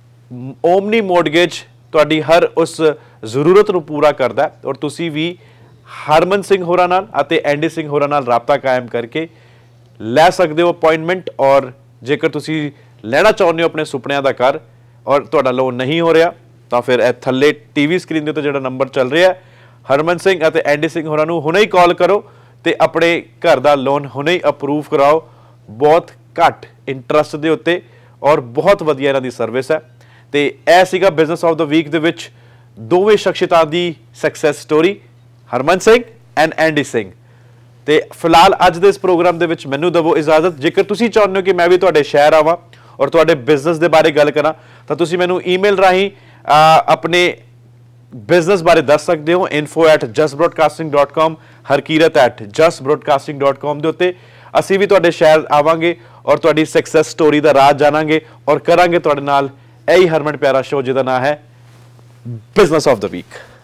ਓਮਨੀ ਮੌਰਗੇਜ ਤੁਹਾਡੀ ਹਰ ਉਸ ਜ਼ਰੂਰਤ ਨੂੰ ਪੂਰਾ ਕਰਦਾ ਔਰ ਤੁਸੀਂ ਵੀ ਹਰਮਨ ਸਿੰਘ ਹੋਰਾਂ ਨਾਲ ਅਤੇ ਐਂਡੀ ਸਿੰਘ ਹੋਰਾਂ ਨਾਲ ਰਾਬਤਾ ਕਾਇਮ ਕਰਕੇ ਲੈ ਸਕਦੇ ਹੋ ਅਪਾਇੰਟਮੈਂਟ। ਔਰ ਜੇਕਰ ਤੁਸੀਂ ਲੈਣਾ ਚਾਹੁੰਦੇ ਹੋ ਆਪਣੇ ਸੁਪਨਿਆਂ ਦਾ ਘਰ ਔਰ ਤੁਹਾਡਾ ਲੋਨ ਨਹੀਂ ਹੋ ਰਿਹਾ, ਤਾਂ ਫਿਰ ਇਹ ਥੱਲੇ ਟੀਵੀ ਸਕਰੀਨ ਦੇ ਉੱਤੇ ਜਿਹੜਾ ਨੰਬਰ ਚੱਲ ਰਿਹਾ ਹਰਮਨ ਸਿੰਘ ਅਤੇ ਐਂਡੀ ਸਿੰਘ ਹੋਰਾਂ ਨੂੰ ਹੁਣੇ ਹੀ ਕਾਲ ਕਰੋ ਤੇ ਆਪਣੇ ਘਰ ਦਾ ਲੋਨ ਹੁਣੇ ਹੀ ਅਪਰੂਵ ਕਰਾਓ। ਬਹੁਤ ਘੱਟ ਇੰਟਰਸਟ ਦੇ ਉੱਤੇ ਔਰ ਬਹੁਤ ਵਧੀਆ ਇਹਨਾਂ ਦੀ ਸਰਵਿਸ ਹੈ। ਤੇ ਇਹ ਸੀਗਾ ਬਿਜ਼ਨਸ ਆਫ ਦਾ ਵੀਕ ਦੇ ਵਿੱਚ ਦੋਵੇਂ ਸ਼ਖਸੀਅਤਾਂ ਦੀ success story, Harman Singh and Andy Singh. ਤੇ ਫਿਲਹਾਲ ਅੱਜ ਦੇ ਇਸ ਪ੍ਰੋਗਰਾਮ ਦੇ ਵਿੱਚ ਮੈਨੂੰ ਦਵੋ ਇਜਾਜ਼ਤ। ਜੇਕਰ ਤੁਸੀਂ ਚਾਹੁੰਦੇ ਹੋ ਕਿ ਮੈਂ ਵੀ ਤੁਹਾਡੇ ਸ਼ਹਿਰ ਆਵਾਂ ਔਰ ਤੁਹਾਡੇ ਬਿਜ਼ਨਸ ਦੇ ਬਾਰੇ ਗੱਲ ਕਰਾਂ, ਤਾਂ ਤੁਸੀਂ ਮੈਨੂੰ ਈਮੇਲ ਰਾਹੀਂ ਆਪਣੇ ਬਿਜ਼ਨਸ ਬਾਰੇ ਦੱਸ ਸਕਦੇ ਹੋ info@justbroadcasting.com, harkirat@justbroadcasting.com ਦੇ ਉੱਤੇ। ਅਸੀਂ ਵੀ ਤੁਹਾਡੇ ਸ਼ਹਿਰ ਆਵਾਂਗੇ ਔਰ ਤੁਹਾਡੀ ਸਕਸੈਸ ਸਟੋਰੀ ਦਾ ਰਾਜ਼ ਜਾਣਾਂਗੇ ਔਰ ਕਰਾਂਗੇ ਤੁਹਾਡੇ ਨਾਲ ਇਹੀ ਹਰਮਨ ਪਿਆਰਾ ਸ਼ੋਅ ਜਿਹਦਾ ਨਾਮ ਹੈ ਬਿਜ਼ਨਸ ਆਫ ਦਾ ਵੀਕ।